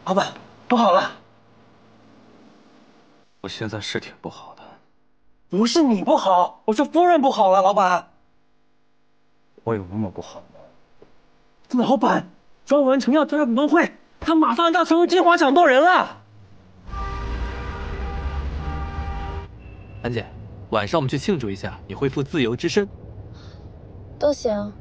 老板，不好了！ 我现在是挺不好的。 不是你不好，我是夫人不好了，老板。 我有那么不好吗？ 老板，庄文成要加入股东会，他马上要成为金华掌舵人了。 兰姐，晚上我们去庆祝一下你恢复自由之身。 都行。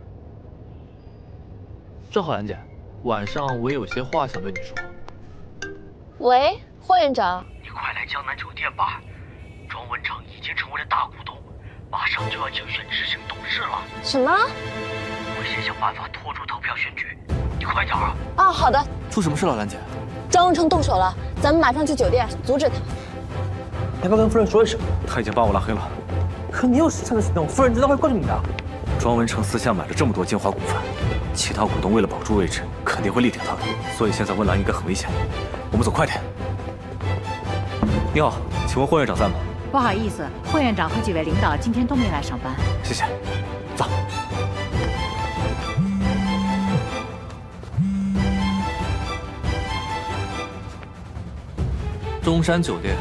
正好，兰姐，晚上我有些话想对你说。 喂，霍院长， 你快来江南酒店吧，庄文成已经成为了大股东，马上就要竞选执行董事了。 什么？ 我先想办法拖住投票选举，你快点啊！ 啊，好的。 出什么事了，兰姐？ 庄文成动手了，咱们马上去酒店阻止他。 要不要跟夫人说一声？ 他已经把我拉黑了。 可你有实质的行动，夫人知道会怪你的。 庄文成私下买了这么多金华股份，其他股东为了保住位置，肯定会力挺他的。所以现在温岚应该很危险，我们走快点。你好，请问霍院长在吗？ 不好意思，霍院长和几位领导今天都没来上班。 谢谢。走。 中山酒店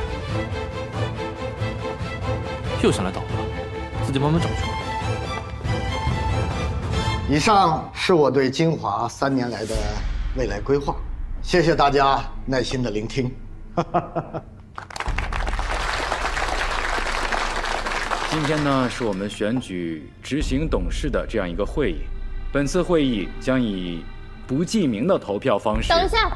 又想来捣乱，自己慢慢找去。 以上是我对金华3年来的未来规划，谢谢大家耐心的聆听。 今天呢，是我们选举执行董事的这样一个会议。本次会议将以不记名的投票方式。 等一下，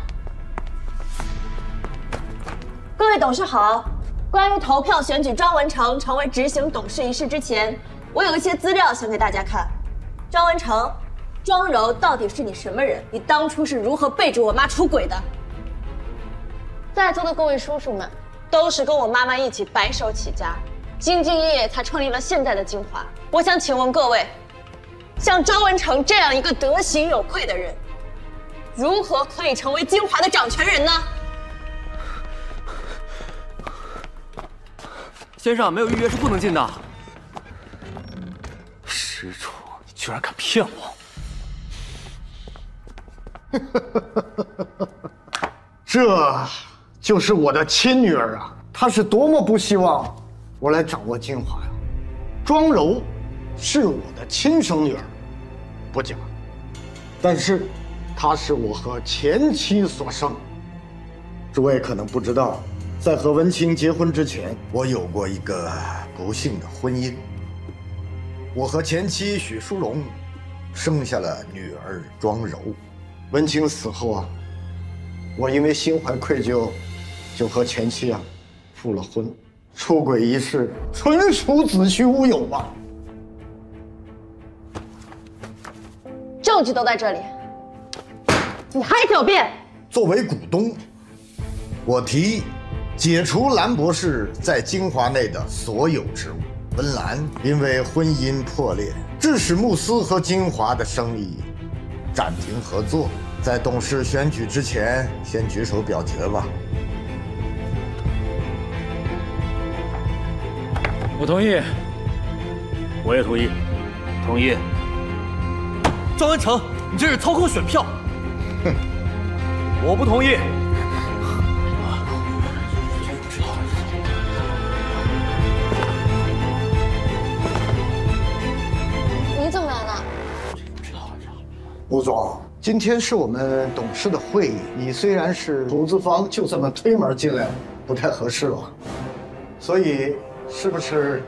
各位董事好。关于投票选举庄文成成为执行董事一事之前，我有一些资料想给大家看。庄文成，庄柔到底是你什么人？你当初是如何背着我妈出轨的？在座的各位叔叔们，都是跟我妈妈一起白手起家，兢兢业业才创立了现在的金华。我想请问各位，像庄文成这样一个德行有愧的人，如何可以成为金华的掌权人呢？ 先生，没有预约是不能进的。 施主，你居然敢骗我！ 这就是我的亲女儿啊！她是多么不希望我来掌握金华呀！庄柔是我的亲生女儿，不假，但是她是我和前妻所生。诸位可能不知道，在和文清结婚之前，我有过一个不幸的婚姻。我和前妻许淑荣生下了女儿庄柔。文清死后啊，我因为心怀愧疚，就和前妻复了婚。出轨一事纯属子虚乌有啊！ 证据都在这里，你还狡辩？ 作为股东，我提议解除兰博士在金华内的所有职务。温岚因为婚姻破裂，致使慕斯和金华的生意暂停合作。在董事选举之前，先举手表决吧。 我同意。 我也同意。同意。 庄文成，你这是操控选票。 哼，我不同意。 你怎么来了？ 吴总，今天是我们董事的会议，你虽然是投资方，就这么推门进来，不太合适了。所以，是不是？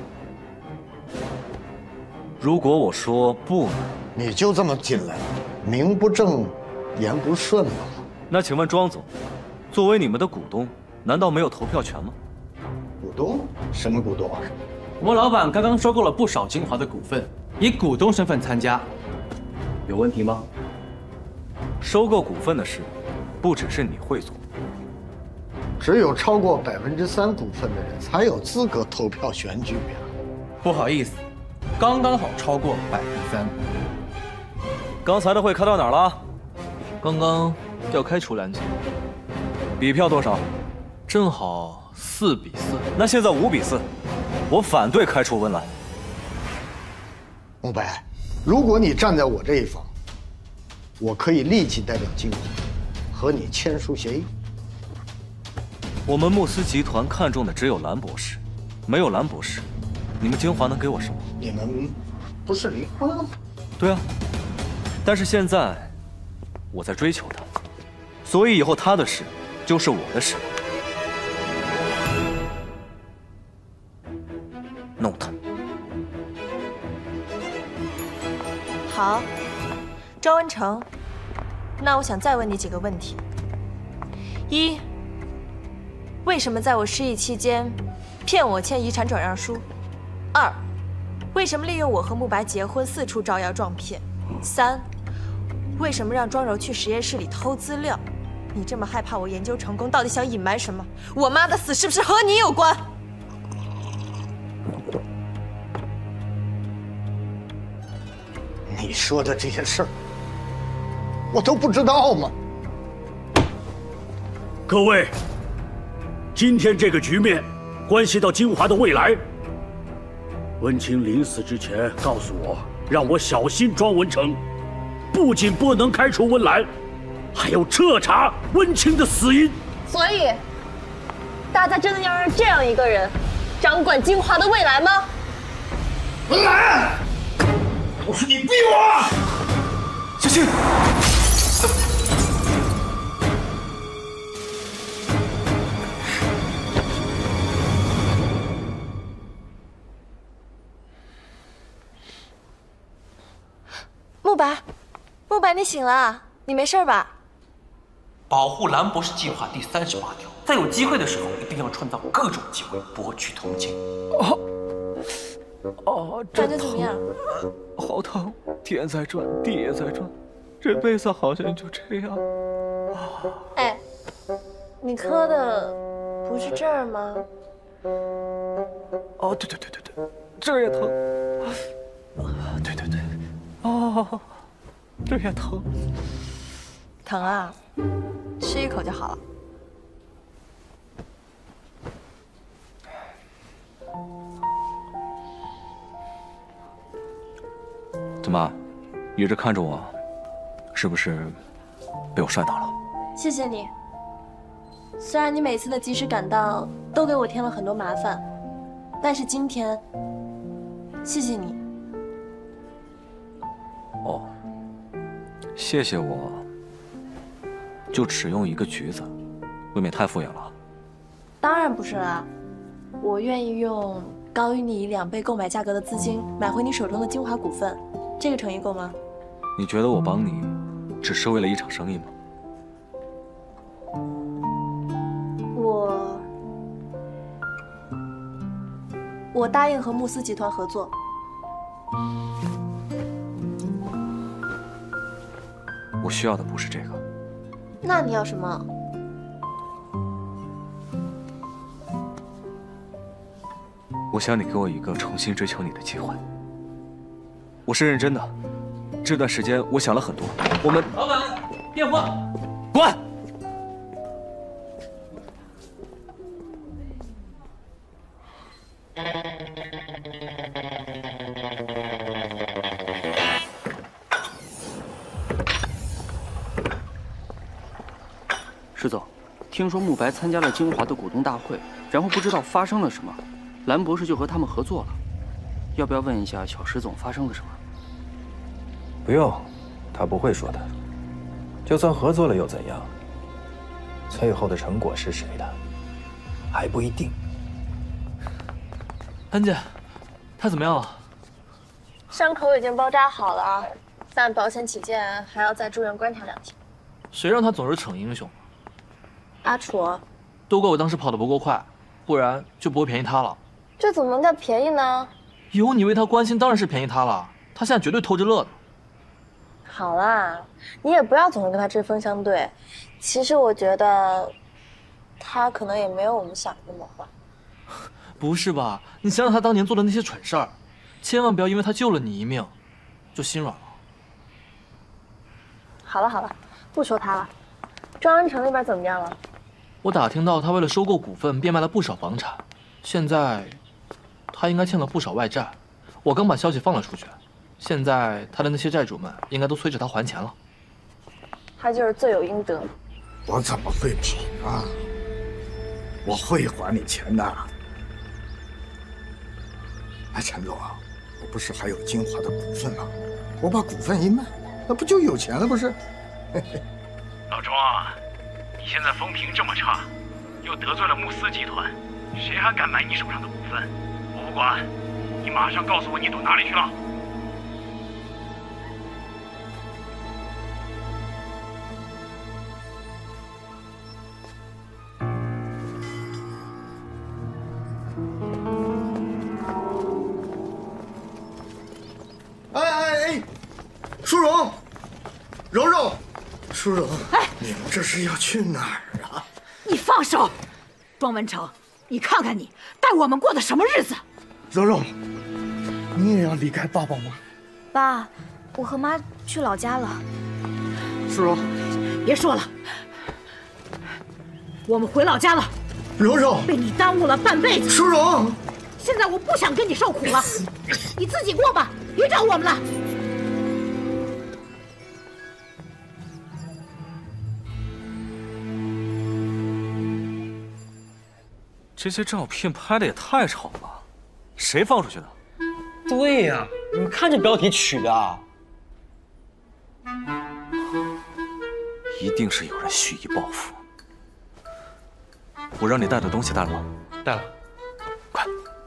如果我说不呢？ 你就这么进来，名不正，言不顺了。 那请问庄总，作为你们的股东，难道没有投票权吗？ 股东？什么股东啊？ 我们老板刚刚收购了不少金华的股份，以股东身份参加，有问题吗？ 收购股份的事，不只是你会做。 只有超过3%股份的人才有资格投票选举呀。 不好意思，刚刚好超过3%。 刚才的会开到哪儿了？ 刚刚要开除兰姐， 比票多少？ 正好4比4。 那现在5比4，我反对开除温岚。 慕白，如果你站在我这一方，我可以立即代表金华和你签署协议。 我们慕斯集团看中的只有蓝博士，没有蓝博士，你们金华能给我什么？ 你们不是离婚了吗？ 对啊，但是现在我在追求他，所以以后他的事就是我的事。弄他！ 好，张文成，那我想再问你几个问题：一，为什么在我失忆期间骗我签遗产转让书？二，为什么利用我和慕白结婚四处招摇撞骗？三，为什么让庄柔去实验室里偷资料？你这么害怕我研究成功，到底想隐瞒什么？我妈的死是不是和你有关？ 你说的这些事儿，我都不知道吗？ 各位，今天这个局面关系到金华的未来。温清临死之前告诉我，让我小心庄文成，不仅不能开除温岚，还要彻查温清的死因。 所以，大家真的要让这样一个人掌管金华的未来吗？ 温岚，都是你逼我！ 小心！ 慕白，你醒了？你没事吧？ 保护蓝博士计划第38条，在有机会的时候，一定要创造各种机会博取同情。 感觉怎么样？ 好疼，天在转，地也在转，这辈子好像就这样。 哎，你磕的不是这儿吗？ 哦，对，这儿也疼。对，哦，这儿也疼。 疼啊，吃一口就好了。 怎么，一直看着我，是不是被我帅到了？ 谢谢你。虽然你每次的及时赶到都给我添了很多麻烦，但是今天，谢谢你。 哦，谢谢我，就只用一个橘子，未免太敷衍了。 当然不是啦，我愿意用高于你2倍购买价格的资金买回你手中的精华股份，这个诚意够吗？ 你觉得我帮你，只是为了一场生意吗？ 我答应和慕斯集团合作。 我需要的不是这个。 那你要什么？ 我想你给我一个重新追求你的机会。我是认真的，这段时间我想了很多。我们老板，电话。 滚！ 石总，听说慕白参加了精华的股东大会，然后不知道发生了什么，蓝博士就和他们合作了。要不要问一下小石总发生了什么？ 不用，他不会说的。就算合作了又怎样？最后的成果是谁的，还不一定。 安姐，他怎么样了？ 伤口已经包扎好了，但保险起见，还要再住院观察2天。 谁让他总是逞英雄？ 阿楚， 都怪我当时跑得不够快，不然就不会便宜他了。 这怎么能叫便宜呢？ 有你为他关心，当然是便宜他了。他现在绝对偷着乐呢。 好啦，你也不要总是跟他针锋相对。其实我觉得，他可能也没有我们想的那么坏。 不是吧？你想想他当年做的那些蠢事儿，千万不要因为他救了你一命，就心软了。 好了，不说他了。庄恩城那边怎么样了？ 我打听到他为了收购股份，变卖了不少房产，现在他应该欠了不少外债。我刚把消息放了出去，现在他的那些债主们应该都催着他还钱了。 他就是罪有应得。 我怎么会跑啊？我会还你钱的。哎，陈总啊，我不是还有金华的股份吗？我把股份一卖，那不就有钱了？不是？ 老庄啊，你现在风评这么差，又得罪了穆斯集团，谁还敢买你手上的股份？我不管，你马上告诉我你躲哪里去了。 哎，淑荣，柔柔，淑荣，哎，你们这是要去哪儿啊？ 你放手！庄文成，你看看你带我们过的什么日子？ 柔柔，你也要离开爸爸吗？ 爸，我和妈去老家了。 淑荣， 别说了，我们回老家了。 柔柔， 被你耽误了半辈子。 淑荣， 现在我不想跟你受苦了，你自己过吧，别找我们了。 这些照片拍的也太丑了，谁放出去的？ 对呀，你看这标题取的， 一定是有人蓄意报复。我让你带的东西带了吗？ 带了。 快！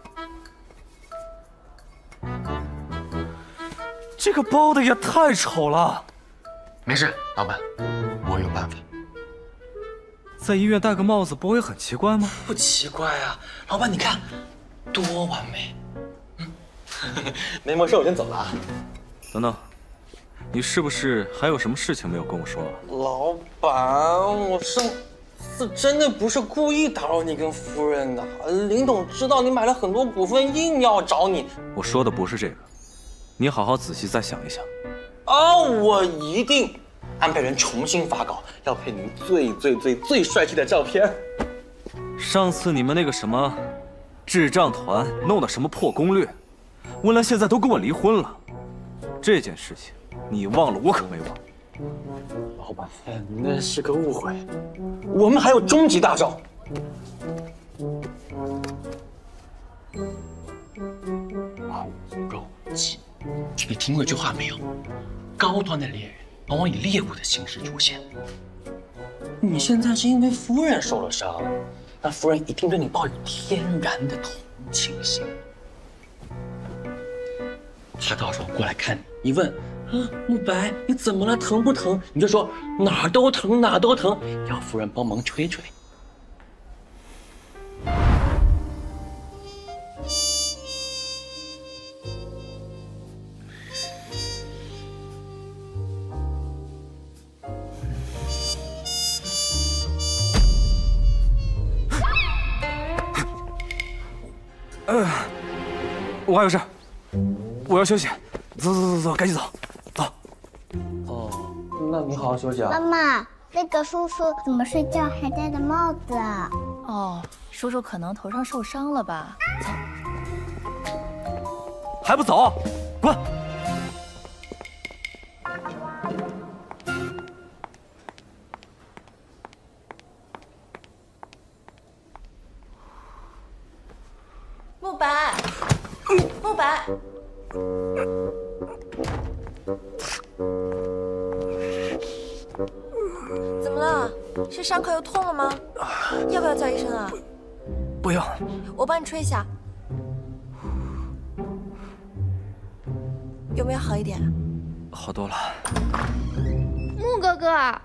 这个包的也太丑了。 没事，老板，我有办法。 在医院戴个帽子不会很奇怪吗？ 不奇怪啊，老板你看，多完美。 没么事，我先走了啊。 等等，你是不是还有什么事情没有跟我说？ 老板，我上次真的不是故意打扰你跟夫人的，林董知道你买了很多股份，硬要找你。 我说的不是这个，你好好仔细再想一想。 啊，我一定安排人重新发稿，要配您最帅气的照片。 上次你们那个什么智障团弄的什么破攻略，温岚现在都跟我离婚了。这件事情你忘了，我可没忘。 老板，那是个误会，我们还有终极大招。苦肉计，你听过一句话没有？高端的猎人往往以猎物的形式出现。你现在是因为夫人受了伤，那夫人一定对你抱有天然的同情心。他到时候过来看你，一问啊，慕白，你怎么了？疼不疼？你就说哪儿都疼，哪儿都疼，要夫人帮忙吹吹。 我还有事，我要休息。走，赶紧走，走。 哦，那你好好休息啊。 妈妈，那个叔叔怎么睡觉还戴着帽子啊？ 哦，叔叔可能头上受伤了吧？走。 还不走？滚！ 慕白，慕白，怎么了？是伤口又痛了吗？要不要叫医生啊？ 不用， 我帮你吹一下。有没有好一点？ 好多了。 木哥哥，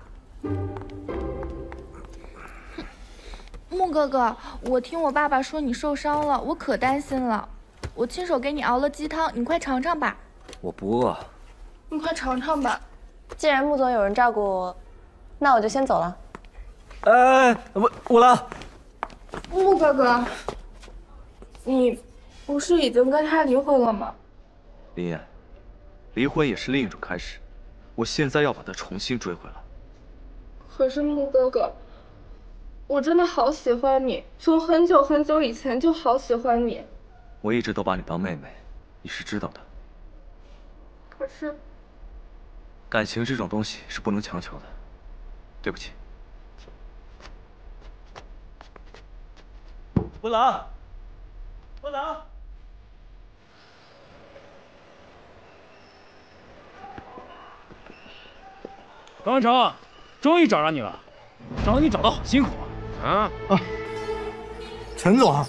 木哥哥，我听我爸爸说你受伤了，我可担心了。我亲手给你熬了鸡汤，你快尝尝吧。 我不饿。 你快尝尝吧。 既然穆总有人照顾，那我就先走了。 哎，我来。 木哥哥，你不是已经跟他离婚了吗？ 林燕，离婚也是另一种开始。我现在要把他重新追回来。 可是木哥哥，我真的好喜欢你，从很久很久以前就好喜欢你。 我一直都把你当妹妹，你是知道的。 可是， 感情这种东西是不能强求的。对不起。 文兰，文兰。 高文成，终于找着你了，找你找的好辛苦啊！ 陈总，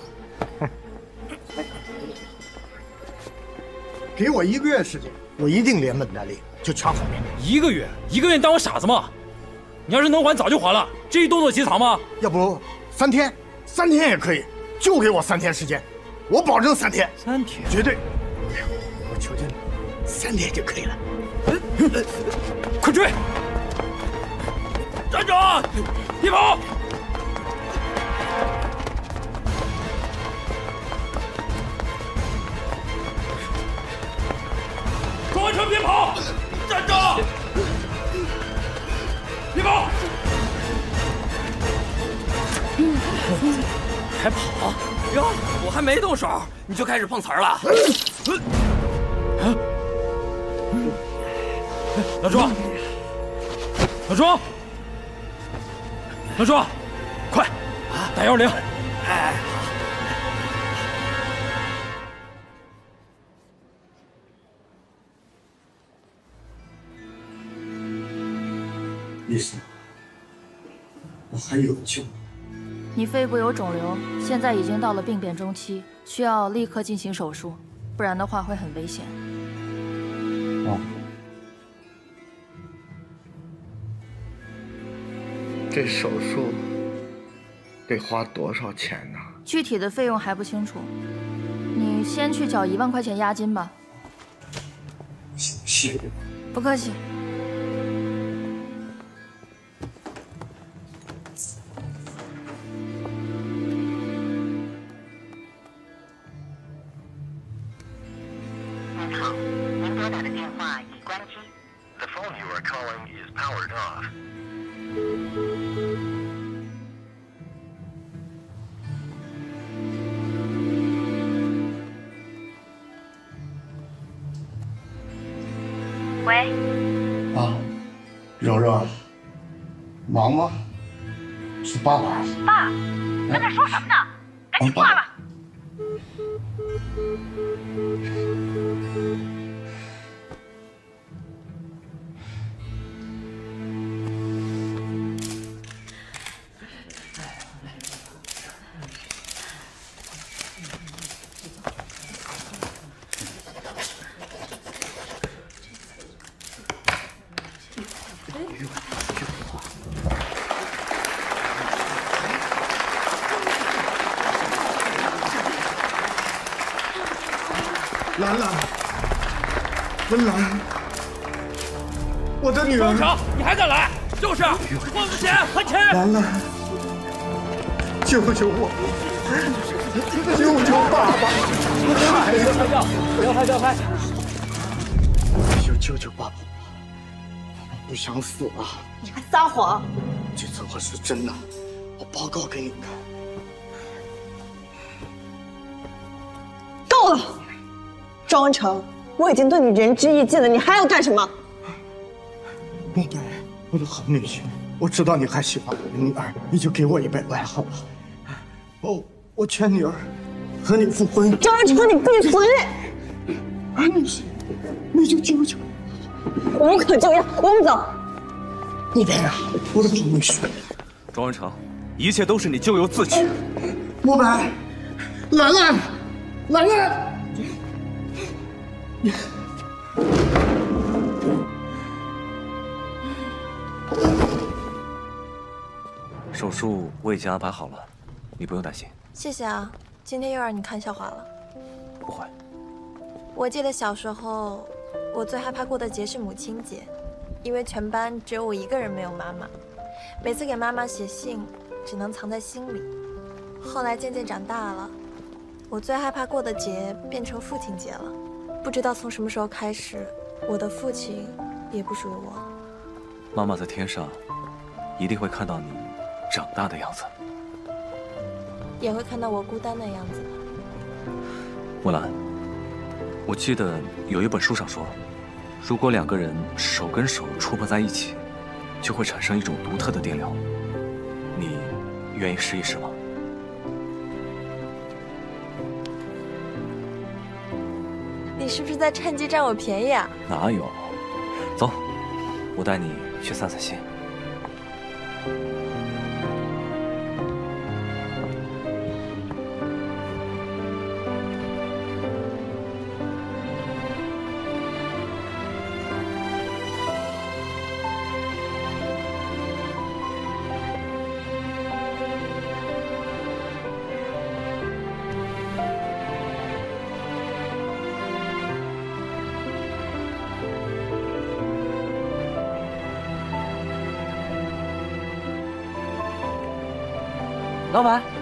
给我1个月时间，我一定连本带利就全还给你。 1个月，1个月你当我傻子吗？你要是能还，早就还了，至于动作急草吗？ 要不3天，3天也可以，就给我3天时间，我保证3天 ，3天， 绝对。我求求你，3天就可以了。 快追！站住！别跑！庄文成，别跑！站住！别跑！ 还跑？哟，我还没动手，你就开始碰瓷儿了？ 老朱，老朱，老朱，快打120！ 哎， 医生，我还有救。 你肺部有肿瘤，现在已经到了病变中期，需要立刻进行手术，不然的话会很危险。 哦。这手术得花多少钱呢？ 具体的费用还不清楚，你先去缴1万块钱押金吧。 谢谢。 不客气。 您好，您拨打的电话已关机。The phone you are calling is powered off. 喂。 啊，柔柔，忙吗？是爸爸。 爸，在那说什么呢？赶紧挂了。 兰兰，文兰，我的女儿！ 高成，你还敢来？就是，换个钱，还钱！ 兰兰，救救我！救救爸爸！孩子， 拍照，不要拍，不要拍！ 就救救爸爸！我不想死了！ 你还撒谎！ 这次我是真的，我报告给你看。 够了！庄文成，我已经对你仁至义尽了，你还要干什么？ 梦白，我的好女婿，我知道你还喜欢我的女儿，你就给我100万好了。我劝女儿和你复婚。 庄文成，你闭嘴！ 你就救救我，无可救药，我们走。 你别呀，我的好女婿。 庄文成，一切都是你咎由自取。 梦白，兰兰，兰兰。 手术我已经安排好了，你不用担心。 谢谢啊，今天又让你看笑话了。 不会。 我记得小时候，我最害怕过的节是母亲节，因为全班只有我一个人没有妈妈，每次给妈妈写信只能藏在心里。后来渐渐长大了，我最害怕过的节变成父亲节了。不知道从什么时候开始，我的父亲也不属于我了。 妈妈在天上，一定会看到你长大的样子， 也会看到我孤单的样子。 木兰，我记得有一本书上说，如果2个人手跟手触碰在一起，就会产生一种独特的电流。你愿意试一试吗？ 是不是在趁机占我便宜啊？ 哪有？走，我带你去散散心。 老板，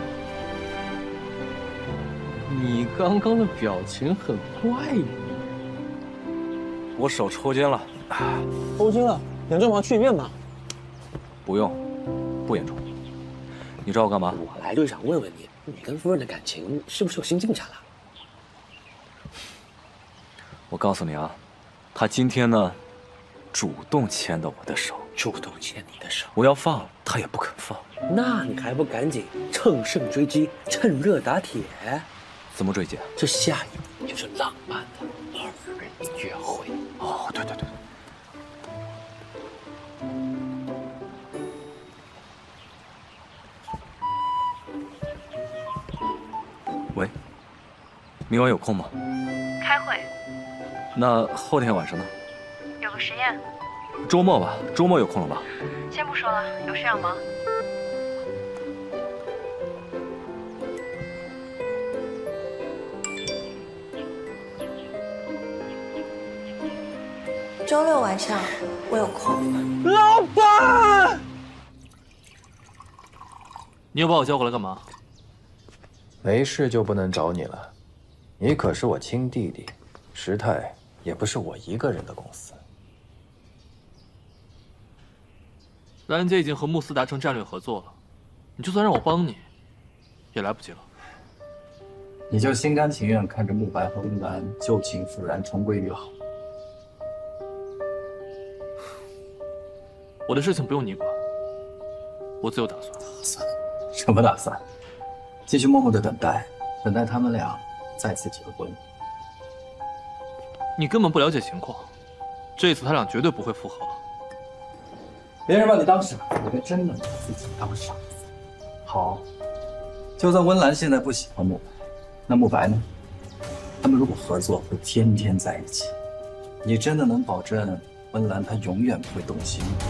你刚刚的表情很怪异。 我手抽筋了。 抽筋了，严重吗？去医院吧。 不用，不严重。你找我干嘛？ 我来就是想问问你，你跟夫人的感情是不是有新进展了？ 我告诉你啊，她今天呢，主动牵的我的手。 主动牵你的手， 我要放，她也不肯放。 那你还不赶紧乘胜追击，趁热打铁？ 怎么追击？ 这下一步就是浪漫的二人约会。 哦，对对对。喂，明晚有空吗？ 开会。 那后天晚上呢？ 有个实验。 周末吧，周末有空了吧？ 先不说了，有事要忙。 周六晚上我有空。 老板， 你又把我叫过来干嘛？ 没事就不能找你了，你可是我亲弟弟，时泰也不是我一个人的公司。 兰姐已经和慕斯达成战略合作了，你就算让我帮你，也来不及了。 你就心甘情愿看着慕白和温岚旧情复燃，重归于好。 我的事情不用你管，我自有打算。 打算？什么打算？继续默默的等待，等待他们俩再次结婚。 你根本不了解情况，这一次他俩绝对不会复合。 别人把你当傻子，我还真的把自己当傻子。好，就算温岚现在不喜欢慕白，那慕白呢？他们如果合作，会天天在一起。你真的能保证温岚她永远不会动心吗？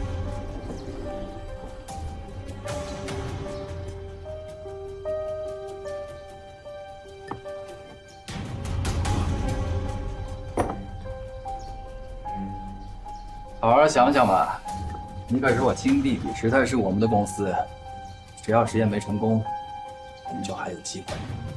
好好想想吧，你可是我亲弟弟，时泰是我们的公司，只要实验没成功，我们就还有机会。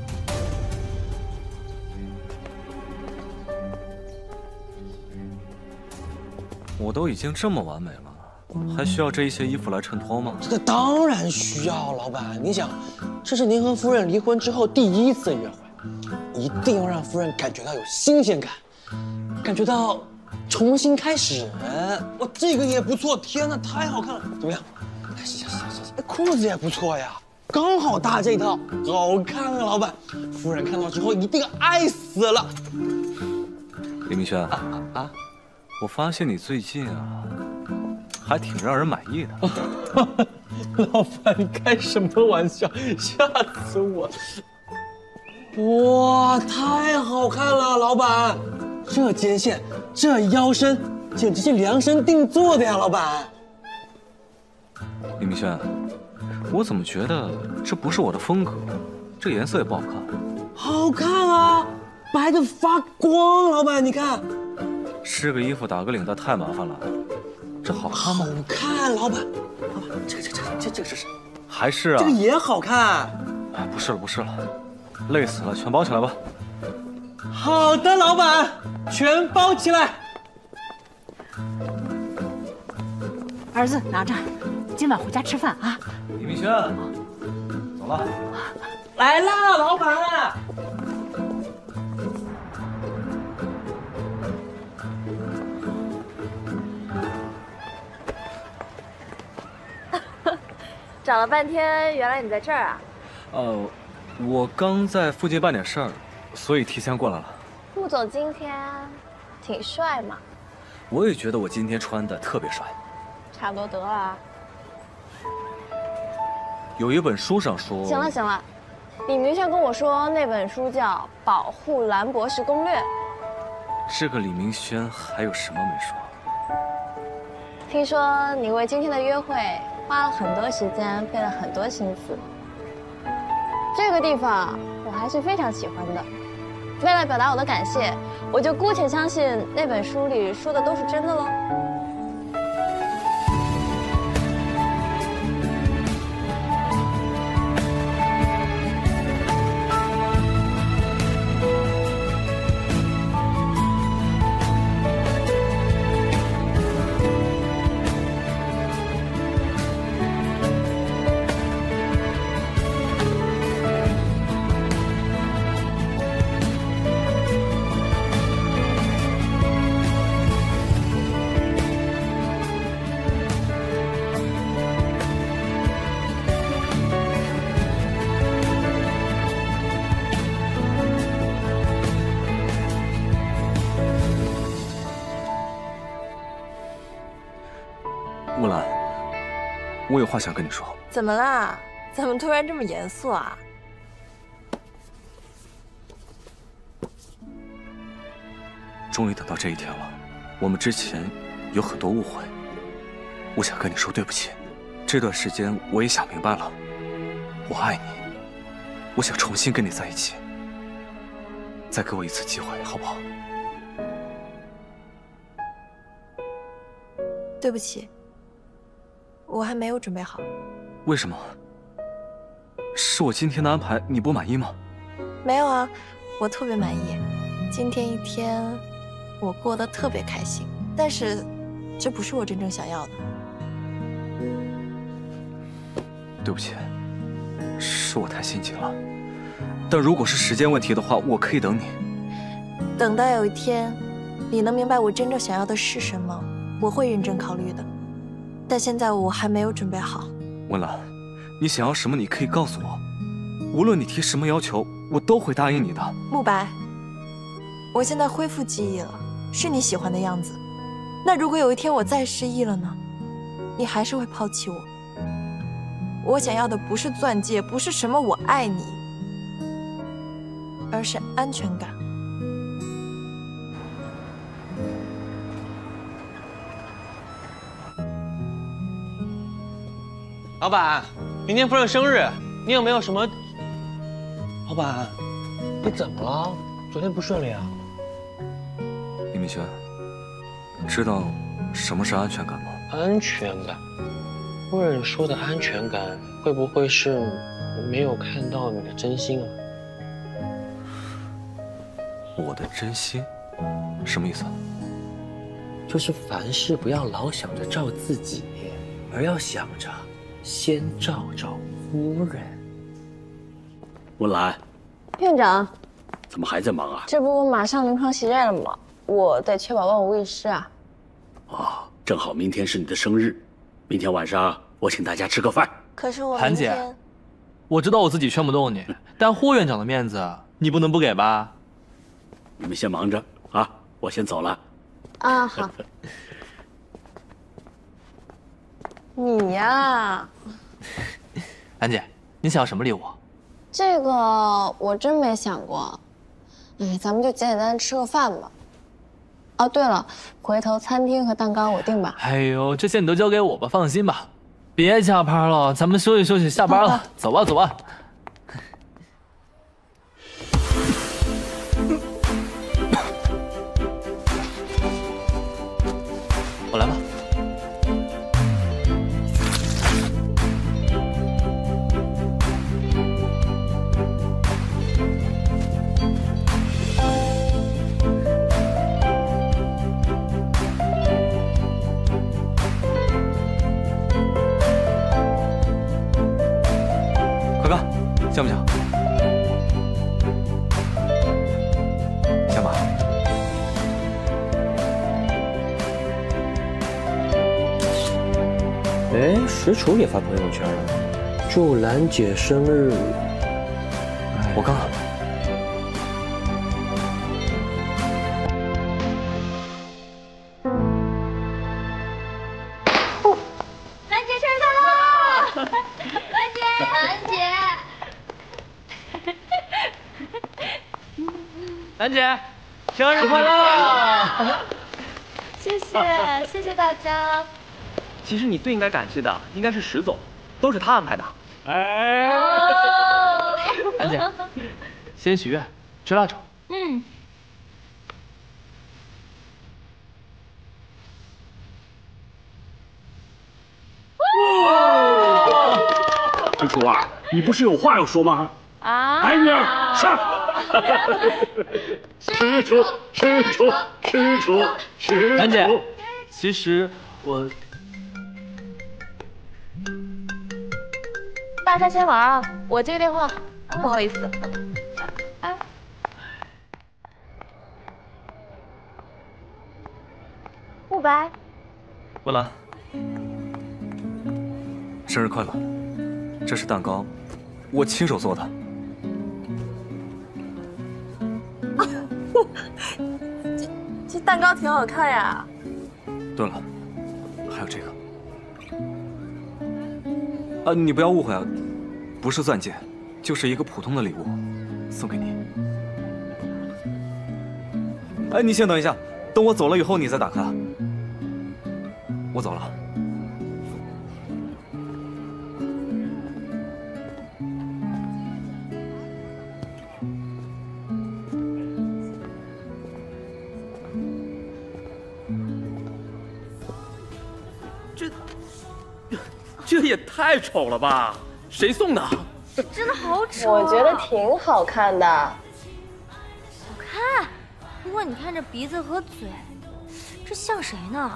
我都已经这么完美了，还需要这一些衣服来衬托吗？ 这当然需要，老板。你想，这是您和夫人离婚之后第一次约会，一定要让夫人感觉到有新鲜感，感觉到重新开始。哇，这个也不错，天哪，太好看了，怎么样？来试下，试下。裤子也不错呀，刚好搭这套，好看啊，老板。夫人看到之后一定爱死了。 李明轩啊，我发现你最近啊，还挺让人满意的。 老板，你开什么玩笑？吓死我了！哇，太好看了，老板，这肩线，这腰身，简直是量身定做的呀，老板。 李明轩，我怎么觉得这不是我的风格？这颜色也不好看。 好看啊，白的发光，老板，你看。 织个衣服打个领带太麻烦了，这好看吗？ 好看，老板，这个是， 还是啊， 这个也好看。 哎，不是了，不是了，累死了，全包起来吧。 好的，老板，全包起来。 儿子，拿着，今晚回家吃饭啊。 李明轩，走了。 来啦，老板。 找了半天，原来你在这儿啊！ 我刚在附近办点事儿，所以提前过来了。 不总今天挺帅嘛。 我也觉得我今天穿的特别帅。 差不多得了。 有一本书上说…… 行了行了，李明轩跟我说那本书叫《保护蓝博士攻略》。 这个李明轩还有什么没说？ 听说你为今天的约会花了很多时间，费了很多心思。这个地方我还是非常喜欢的。为了表达我的感谢，我就姑且相信那本书里说的都是真的喽。 木兰，我有话想跟你说。 怎么啦？怎么突然这么严肃啊？ 终于等到这一天了。我们之前有很多误会，我想跟你说对不起。这段时间我也想明白了，我爱你，我想重新跟你在一起。再给我一次机会，好不好？ 对不起。我还没有准备好。 为什么？是我今天的安排你不满意吗？ 没有啊，我特别满意。今天一天，我过得特别开心。但是，这不是我真正想要的。 对不起，是我太心急了。但如果是时间问题的话，我可以等你。 等到有一天，你能明白我真正想要的是什么，我会认真考虑的。但现在我还没有准备好。 温岚，你想要什么，你可以告诉我，无论你提什么要求，我都会答应你的。 慕白，我现在恢复记忆了，是你喜欢的样子。那如果有一天我再失忆了呢？你还是会抛弃我？我想要的不是钻戒，不是什么我爱你，而是安全感。 老板，明天夫人生日，你有没有什么？老板，你怎么了？昨天不顺利啊？ 李明轩，知道什么是安全感吗？ 安全感？夫人说的安全感，会不会是没有看到你的真心啊？ 我的真心？什么意思？ 就是凡事不要老想着照自己，而要想着先照照夫人。 温岚， 院长， 怎么还在忙啊？ 这不马上临床袭债了吗？我得确保万无一失啊。 哦，正好明天是你的生日，明天晚上我请大家吃个饭。 可是我韩姐，我知道我自己劝不动你，但霍院长的面子你不能不给吧？ 你们先忙着啊，我先走了。 啊，好。你呀， 韩姐，你想要什么礼物？ 这个我真没想过。哎，咱们就简简单单吃个饭吧。哦，对了，回头餐厅和蛋糕我定吧。 哎呦，这些你都交给我吧，放心吧。别加班了，咱们休息休息，下班了，走吧走吧。我来吧。香不香？香吧。 哎，石楚也发朋友圈了，祝兰姐生日。 我刚。 兰姐，生日快乐！ 谢谢，谢谢大家。 其实你最应该感谢的应该是石总，都是他安排的。 哎， 兰姐，先许愿，吹蜡烛。 嗯。 师叔啊，你不是有话要说吗？ 啊！ 哎呀，上！吃出，吃出，吃出，吃出。 兰姐，其实我…… 大家先玩啊，我接个电话，不好意思。哎，慕白， 温岚，生日快乐！这是蛋糕，我亲手做的。 这蛋糕挺好看呀。 对了，还有这个。啊，你不要误会啊，不是钻戒，就是一个普通的礼物，送给你。哎，你先等一下，等我走了以后你再打开。我走了。 这也太丑了吧！谁送的？ 真的好丑。 我觉得挺好看的。 好看，不过你看这鼻子和嘴，这像谁呢？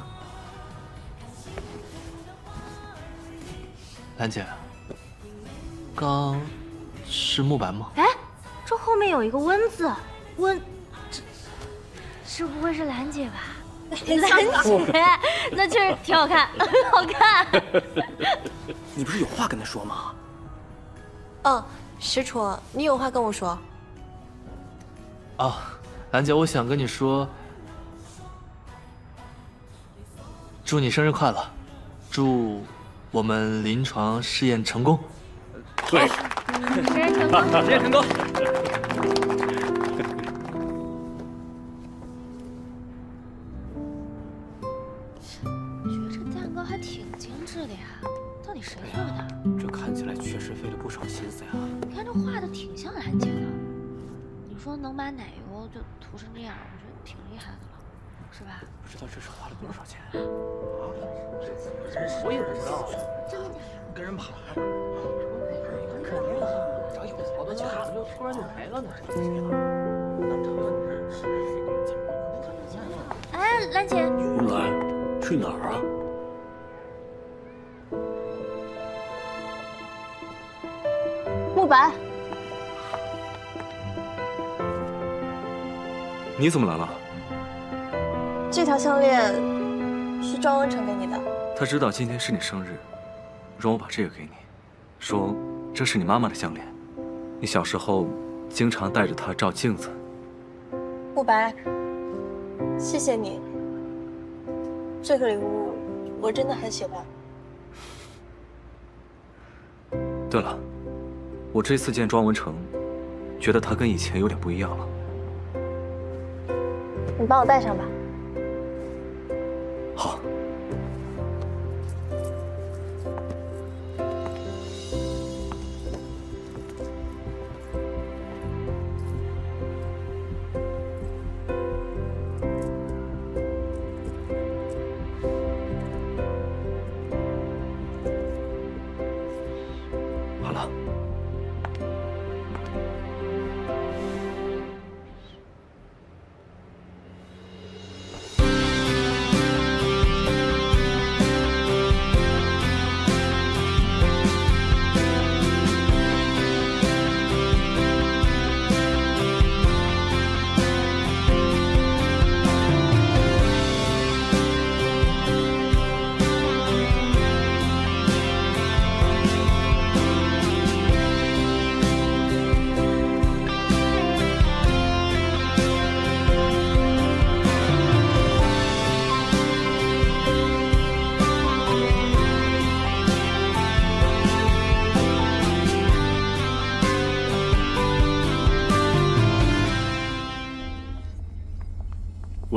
兰姐，刚是慕白吗？ 哎，这后面有一个温字，温，这不会是兰姐吧？兰姐，那确实挺好看，很好看。 你不是有话跟他说吗？ 哦，石楚，你有话跟我说。 啊，兰姐，我想跟你说，祝你生日快乐，祝我们临床试验成功。 对， 实验成功， 实验成功。 觉得这蛋糕还挺精致的呀，到底谁做的？ 这看起来确实费了不少心思呀。 你看这画的挺像兰姐的，你说能把奶油就涂成这样，我觉得挺厉害的了，是吧？ 不知道这是花了多少钱。 我也不知道， 真的假的？ 跟人跑，肯定啊，找有好多钱，怎么就突然就没了呢？ 哎，兰姐， 温岚，去哪儿啊？ 慕白， 你怎么来了？ 这条项链是庄文成给你的。 他知道今天是你生日，让我把这个给你，说这是你妈妈的项链，你小时候经常带着它照镜子。 慕白，谢谢你，这个礼物我真的很喜欢。 对了，我这次见庄文成，觉得他跟以前有点不一样了。 你帮我戴上吧。 好。好了。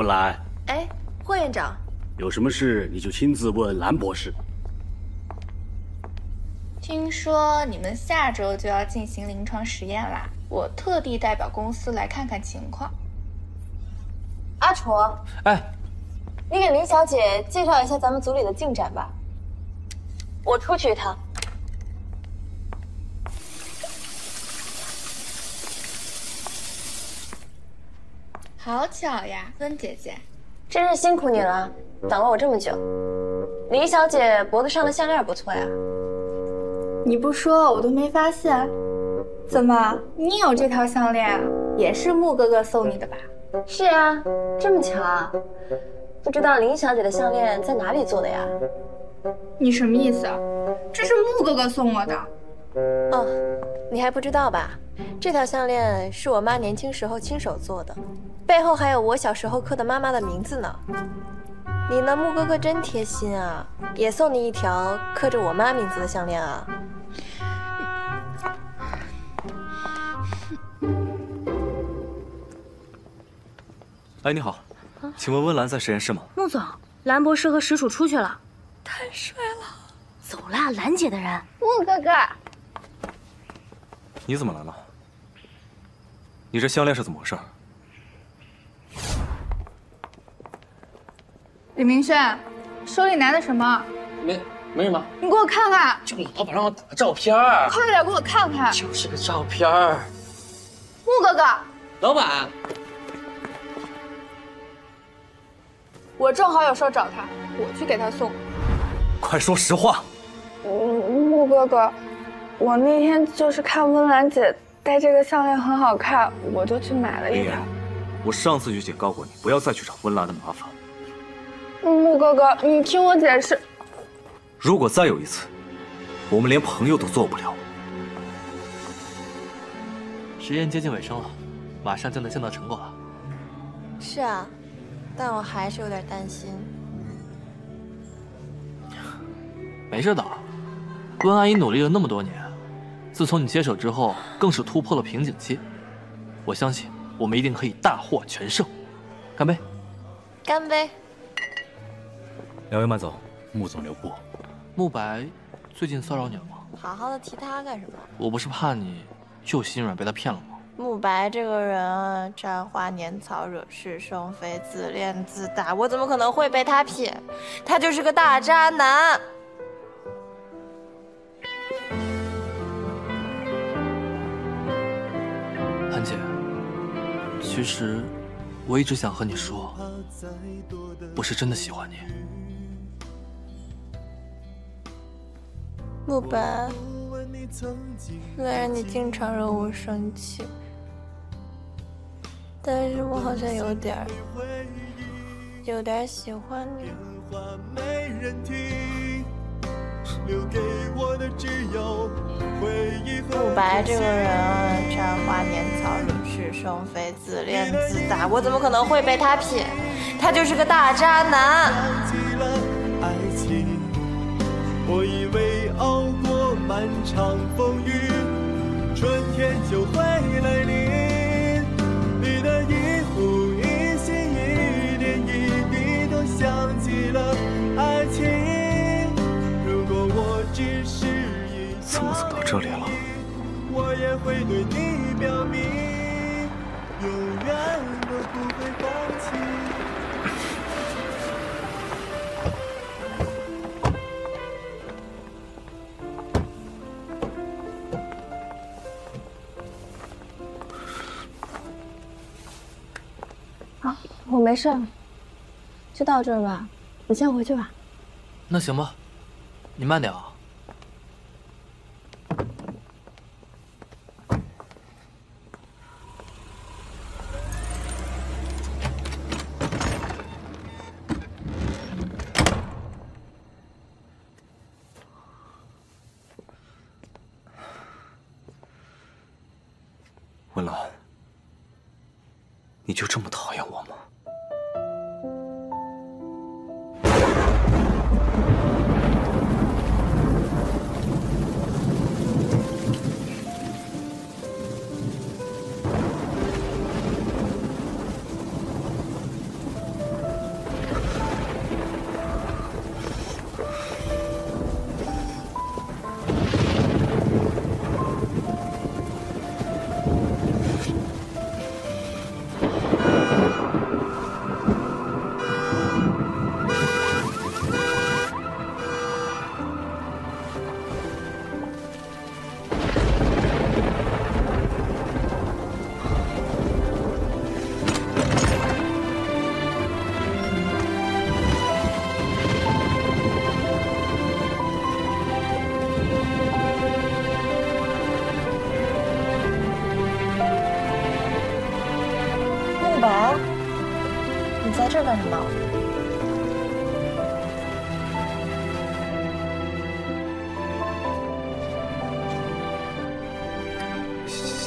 兰。 哎，霍院长， 有什么事你就亲自问兰博士。 听说你们下周就要进行临床实验啦，我特地代表公司来看看情况。 阿楚， 哎， 你给林小姐介绍一下咱们组里的进展吧。我出去一趟。 好巧呀，温姐姐， 真是辛苦你了，等了我这么久。林小姐脖子上的项链不错呀。 你不说我都没发现。怎么，你有这条项链，也是木哥哥送你的吧？ 是啊，这么巧啊！不知道林小姐的项链在哪里做的呀？ 你什么意思？这是木哥哥送我的。 哦，你还不知道吧？这条项链是我妈年轻时候亲手做的，背后还有我小时候刻的妈妈的名字呢。你呢，木哥哥真贴心啊，也送你一条刻着我妈名字的项链啊。 哎，你好，请问温岚在实验室吗？ 穆总，兰博士和石楚出去了。 太帅了！ 走啦，兰姐的人。 穆哥哥， 你怎么来了？你这项链是怎么回事？ 李明轩，手里拿的什么？ 没什么。 你给我看看。 就老板让我打个照片。 快点给我看看。 就是个照片。 穆哥哥。 老板。 我正好有事找他，我去给他送。 快说实话。 穆哥哥，我那天就是看温岚姐戴这个项链很好看，我就去买了一条。 我上次就警告过你，不要再去找温岚的麻烦。 穆哥哥，你听我解释。 如果再有一次，我们连朋友都做不了。 实验接近尾声了，马上就能见到成果了。 是啊，但我还是有点担心。 没事的，温阿姨努力了那么多年，自从你接手之后，更是突破了瓶颈期。我相信我们一定可以大获全胜。干杯！ 干杯！ 两位慢走，穆总留步。 慕白最近骚扰你了吗？ 好好的提他干什么？ 我不是怕你又心软被他骗了吗？ 慕白这个人啊，沾花拈草，惹是生非，自恋自大，我怎么可能会被他骗？他就是个大渣男。 韩姐，其实我一直想和你说，我是真的喜欢你。 慕白，虽然你经常惹我生气，但是我好像有点喜欢你。慕白这个人啊，沾花拈草，惹是生非，自恋自大，我怎么可能会被他骗？他就是个大渣男。 我以为熬过漫长风雨，春天就会来临。你的一呼一吸，一点一滴都想起了爱情。如果我只是一怎么走到这里了？ 我也会对你表明，永远都不会放弃。 我没事，就到这儿吧，你先回去吧。 那行吧，你慢点啊。 温岚，你就这么讨厌我吗？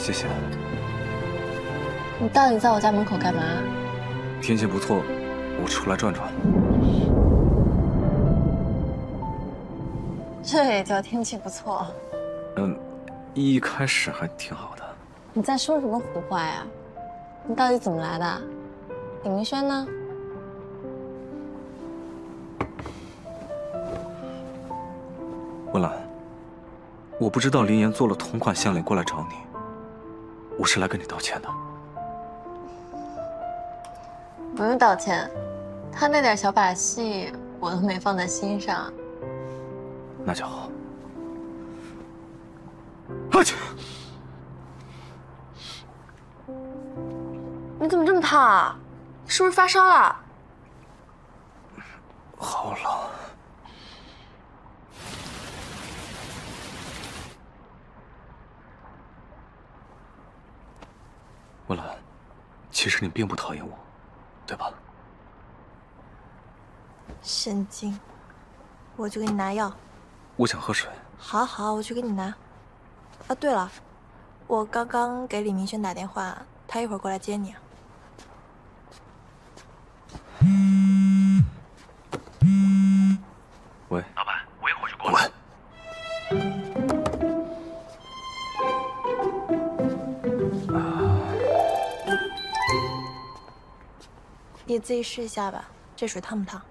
谢谢。 你到底在我家门口干嘛？ 天气不错，我出来转转。 这也叫天气不错？ 一开始还挺好的。 你在说什么胡话呀？你到底怎么来的？李明轩呢？ 温岚，我不知道林岩做了同款项链过来找你，我是来跟你道歉的。 不用道歉，他那点小把戏我都没放在心上。 那就好。 你怎么这么烫啊？是不是发烧了？ 好冷。温岚，其实你并不讨厌我，对吧？ 神经！我去给你拿药。 我想喝水。 好好，我去给你拿。啊，对了，我刚刚给李明轩打电话，他一会儿过来接你啊。 喂， 老板，我一会儿就过来。 你自己试一下吧，这水烫不烫？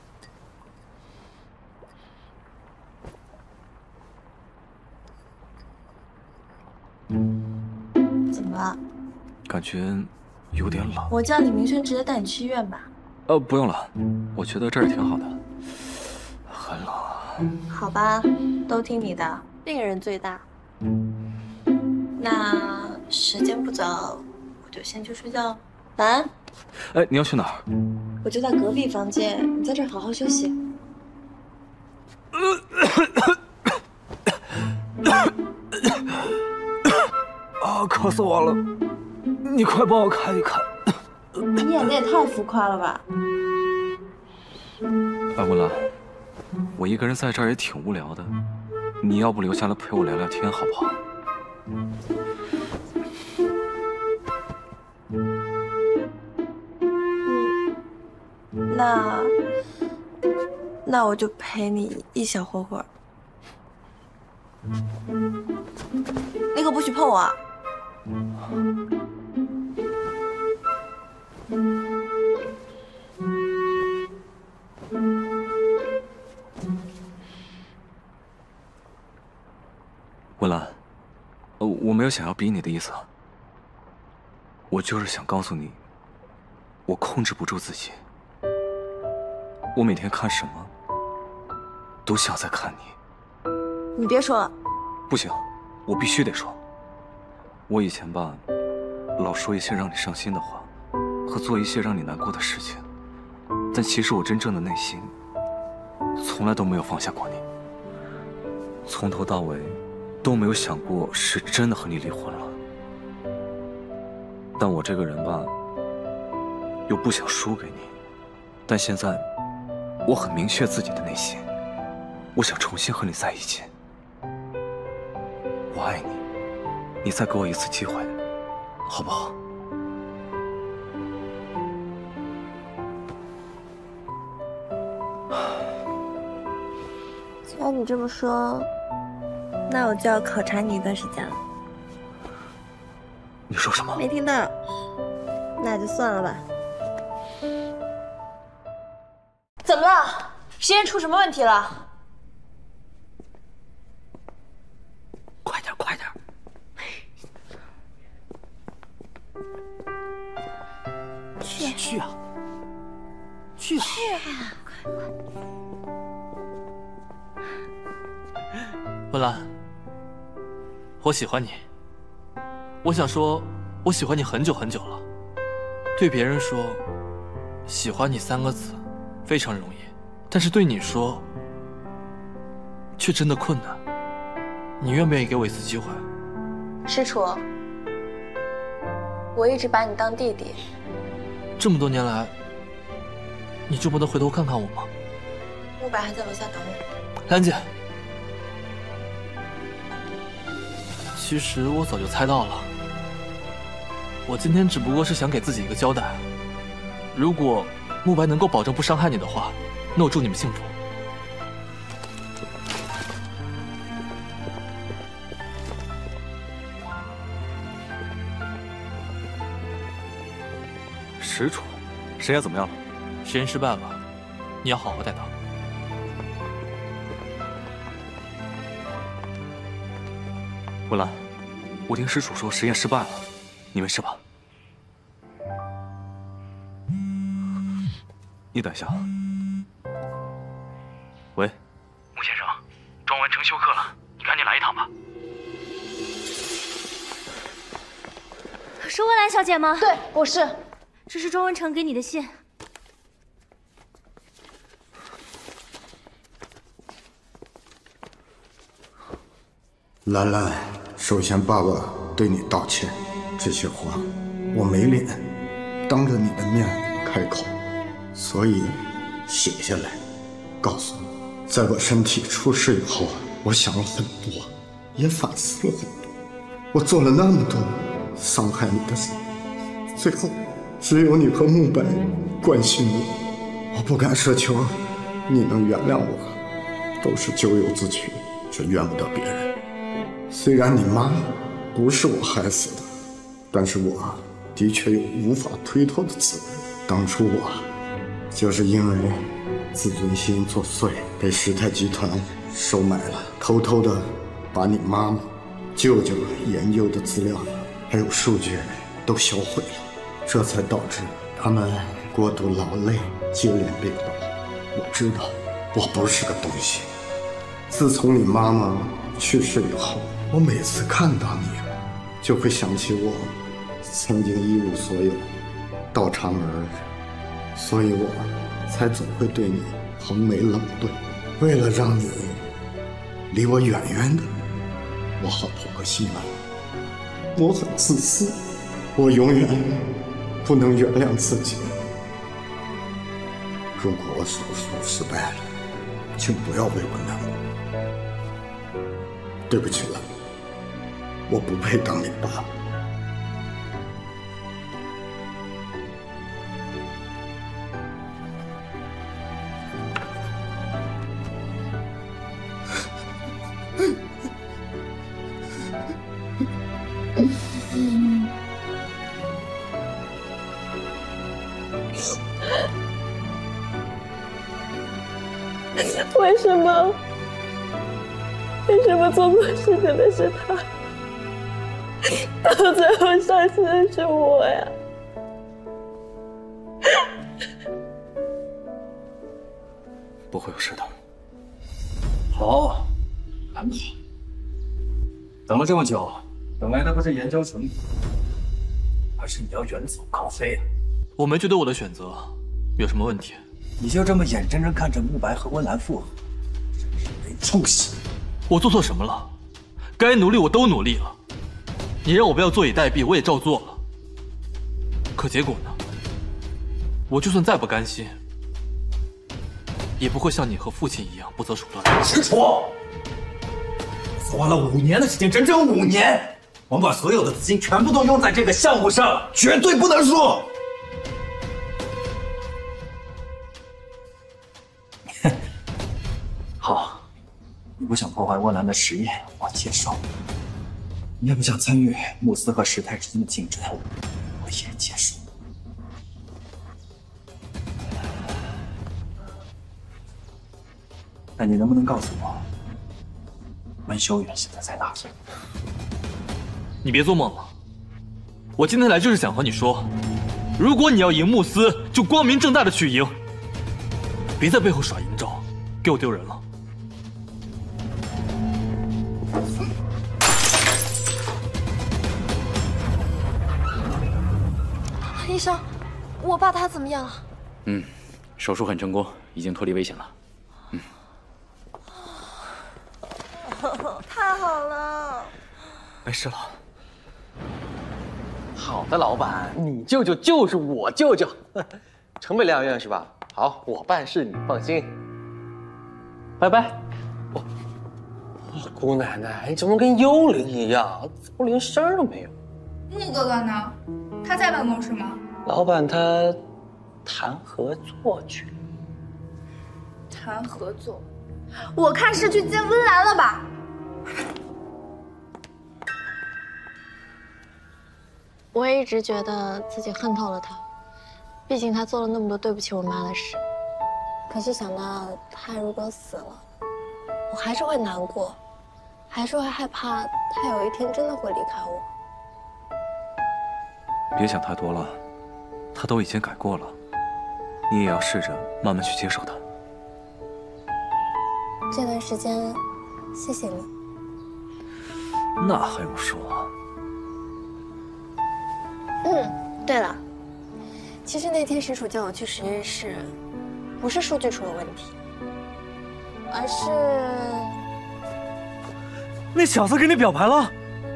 怎么了？ 感觉有点冷。 我叫李明轩直接带你去医院吧。 不用了，我觉得这儿也挺好的。很冷啊。 好吧，都听你的，病人最大。那时间不早，我就先去睡觉了。晚安。 哎，你要去哪儿？ 我就在隔壁房间，你在这儿好好休息。 啊，渴死我了！你快帮我看一看。 你演的也太浮夸了吧！ 哎，温岚，我一个人在这儿也挺无聊的，你要不留下来陪我聊聊天，好不好？ 那我就陪你一小会儿。你可不许碰我啊！ 温岚，我没有想要逼你的意思，我就是想告诉你，我控制不住自己。我每天看什么，都像在看你。 你别说了。 不行，我必须得说。我以前吧，老说一些让你伤心的话，和做一些让你难过的事情，但其实我真正的内心，从来都没有放下过你。从头到尾，都没有想过是真的和你离婚了。但我这个人吧，又不想输给你。但现在，我很明确自己的内心，我想重新和你在一起。我爱你，你再给我一次机会，好不好？ 既然你这么说，那我就要考察你一段时间了。 你说什么？ 没听到，那就算了吧。怎么了？实验出什么问题了？ 快点，快点！去啊！去啊！ 快！ 温岚，我喜欢你。我想说，我喜欢你很久很久了。对别人说喜欢你3个字非常容易，但是对你说却真的困难。你愿不愿意给我一次机会？ 师楚，我一直把你当弟弟。 这么多年来，你就不能回头看看我吗？ 慕白还在楼下等我。 兰姐，其实我早就猜到了， 我今天只不过是想给自己一个交代。如果慕白能够保证不伤害你的话，那我祝你们幸福。 实处，实验怎么样了？ 实验失败了，你要好好带他。 文兰，我听实处说实验失败了，你没事吧？你等一下。喂， 穆先生，庄文成休克了，你赶紧来一趟吧。 是温岚小姐吗？ 对，我是。 这是庄文成给你的信。 兰兰，首先爸爸对你道歉，这些话我没脸当着你的面开口，所以写下来，告诉你，在我身体出事以后，我想了很多，也反思了很多，我做了那么多伤害你的事，最后只有你和慕白关心我，我不敢奢求你能原谅我，都是咎由自取，这怨不得别人。虽然你妈不是我害死的，但是我的确有无法推脱的责任。当初我就是因为自尊心作祟，被时泰集团收买了，偷偷的把你妈妈、舅舅研究的资料还有数据都销毁了，这才导致他们过度劳累，接连病倒。我知道我不是个东西。自从你妈妈去世以后，我每次看到你，就会想起我曾经一无所有，倒插门，所以我才总会对你横眉冷对。为了让你离我远远的，我好投个心来。我很自私，我永远不能原谅自己。如果我手术失败了，请不要为我难过。对不起了，我不配当你爸。 为什么？为什么做错事情的是他，到最后伤心的是我呀？ 不会有事的。 好，很好。等了这么久，等来的不是研究成果，而是你要远走高飞啊！ 我没觉得我的选择有什么问题。 你就这么眼睁睁看着慕白和温岚复合，真是没出息！ 我做错什么了？该努力我都努力了，你让我不要坐以待毙，我也照做了。可结果呢？我就算再不甘心，也不会像你和父亲一样不择手段。 实楚，我花了5年的时间，整整5年，我们把所有的资金全部都用在这个项目上，绝对不能输。好，你不想破坏温岚的实验，我接受；你也不想参与慕斯和时泰之间的竞争，我也接受。那你能不能告诉我，温修远现在在哪里？ 你别做梦了，我今天来就是想和你说，如果你要赢慕斯，就光明正大的去赢，别在背后耍阴招，给我丢人了。 医生，我爸他怎么样了？ 手术很成功，已经脱离危险了。 太好了， 没事了。 好的，老板，你舅舅就是我舅舅，成本良愿是吧？好，我办事你放心。拜拜。姑奶奶，你怎么跟幽灵一样，怎么连声都没有？ 木哥哥呢？ 他在办公室吗？ 老板他谈合作去了。 谈合作？我看是去见温岚了吧？ 我也一直觉得自己恨透了他，毕竟他做了那么多对不起我妈的事。可是想到他如果死了，我还是会难过，还是会害怕他有一天真的会离开我。 别想太多了，他都已经改过了，你也要试着慢慢去接受他。 这段时间，谢谢你。 那还用说啊？ 对了，其实那天石楚叫我去实验室，不是数据出了问题，而是那小子给你表白了。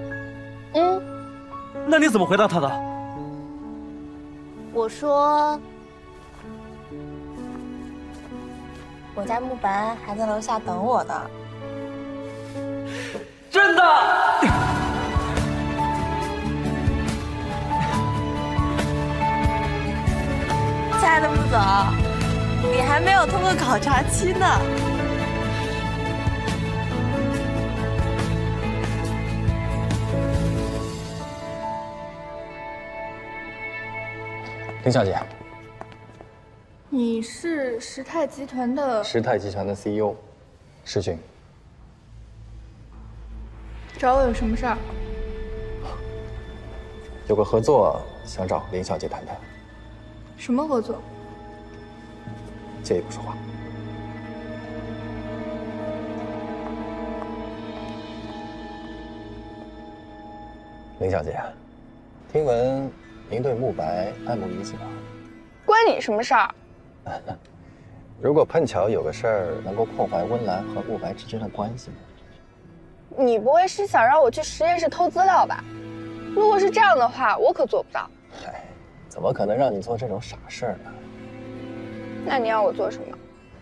那你怎么回答他的？ 我说我家慕白还在楼下等我的。 真的？ 亲爱的穆总，你还没有通过考察期呢。 林小姐， 你是时泰集团的？ 时泰集团的 CEO， 石群。 找我有什么事儿？ 有个合作想找林小姐谈谈。 什么合作？ 借一步说话。林小姐，听闻您对慕白爱慕已久啊？ 关你什么事儿？ 如果碰巧有个事儿能够破坏温岚和慕白之间的关系呢？ 你不会是想让我去实验室偷资料吧？如果是这样的话，我可做不到。 嗨，怎么可能让你做这种傻事儿呢？ 那你要我做什么？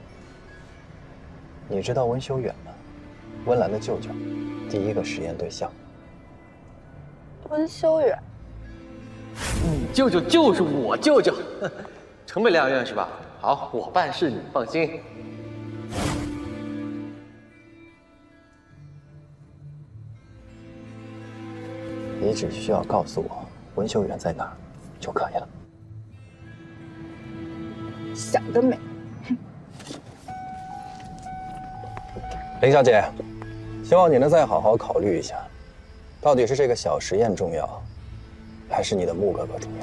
你知道温修远吗？温岚的舅舅，第一个实验对象。 温修远， 你舅舅就是我舅舅，成本良缘是吧？好，我办事你放心。 你只需要告诉我温修远在哪儿就可以了。 想得美！ 林小姐，希望你能再好好考虑一下，到底是这个小实验重要，还是你的穆哥哥重要？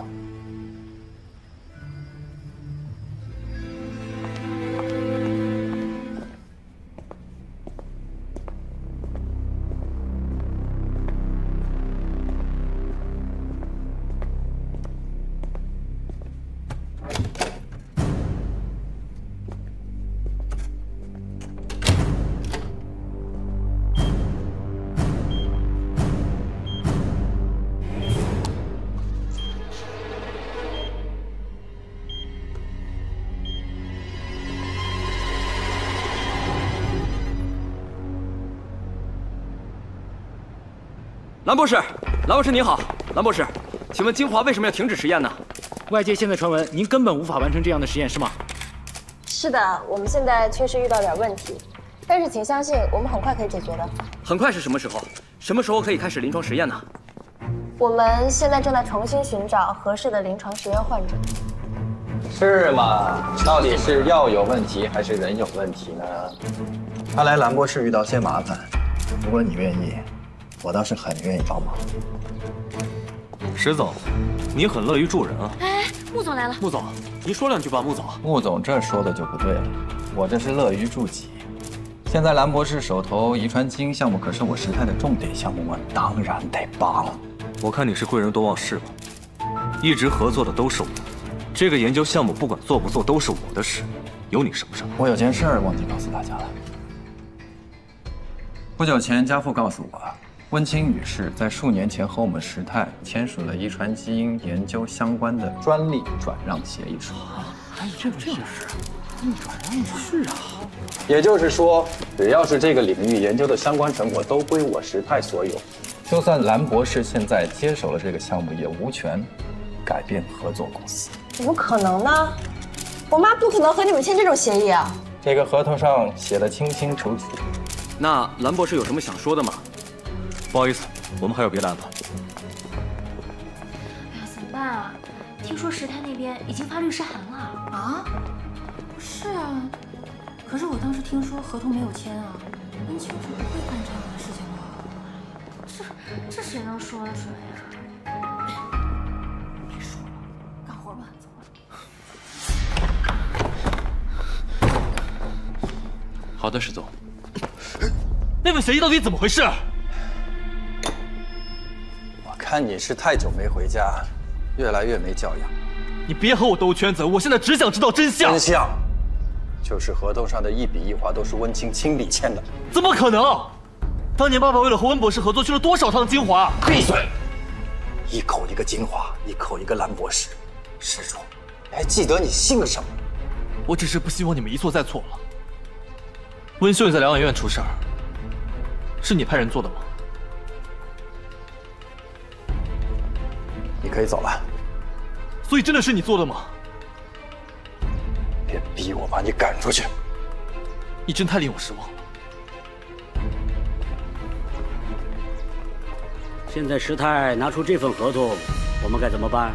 蓝博士，蓝博士您好，蓝博士，请问金华为什么要停止实验呢？ 外界现在传闻您根本无法完成这样的实验，是吗？ 是的，我们现在确实遇到点问题，但是请相信，我们很快可以解决的。 很快是什么时候？什么时候可以开始临床实验呢？ 我们现在正在重新寻找合适的临床实验患者。 是吗？到底是药有问题还是人有问题呢？看来蓝博士遇到些麻烦，如果你愿意，我倒是很愿意帮忙。 石总，你很乐于助人啊。 哎，穆总来了。 穆总，您说两句吧，穆总。 穆总这说的就不对了，我这是乐于助己。现在蓝博士手头遗传基因项目可是我时泰的重点项目，我当然得帮。 我看你是贵人多忘事吧，一直合作的都是我，这个研究项目不管做不做都是我的事，有你什么事？ 我有件事忘记告诉大家了。不久前，家父告诉我，温清女士在数年前和我们时泰签署了遗传基因研究相关的专利转让协议书。 还有这种事？转让是啊。 也就是说，只要是这个领域研究的相关成果都归我时泰所有。就算蓝博士现在接手了这个项目，也无权改变合作公司。 怎么可能呢？我妈不可能和你们签这种协议啊！ 这个合同上写的清清楚楚。 那蓝博士有什么想说的吗？ 不好意思，我们还有别的安排。 哎呀，怎么办啊？听说石泰那边已经发律师函了啊？是啊，可是我当时听说合同没有签啊，温清是不会干这样的事情的。 这谁能说得准呀？ 别说了，干活吧，走吧。好的，石总。那份协议到底怎么回事？ 我看你是太久没回家，越来越没教养。 你别和我兜圈子，我现在只想知道真相。 真相就是合同上的一笔一划都是温清亲笔签的。 怎么可能？当年爸爸为了和温博士合作去了多少趟金华？ 闭嘴！一口一个金华，一口一个蓝博士。施主，你还记得你姓什么？ 我只是不希望你们一错再错了。温秀也在疗养院出事儿，是你派人做的吗？ 你可以走了。 所以真的是你做的吗？ 别逼我把你赶出去！ 你真太令我失望了。 现在石泰拿出这份合同，我们该怎么办？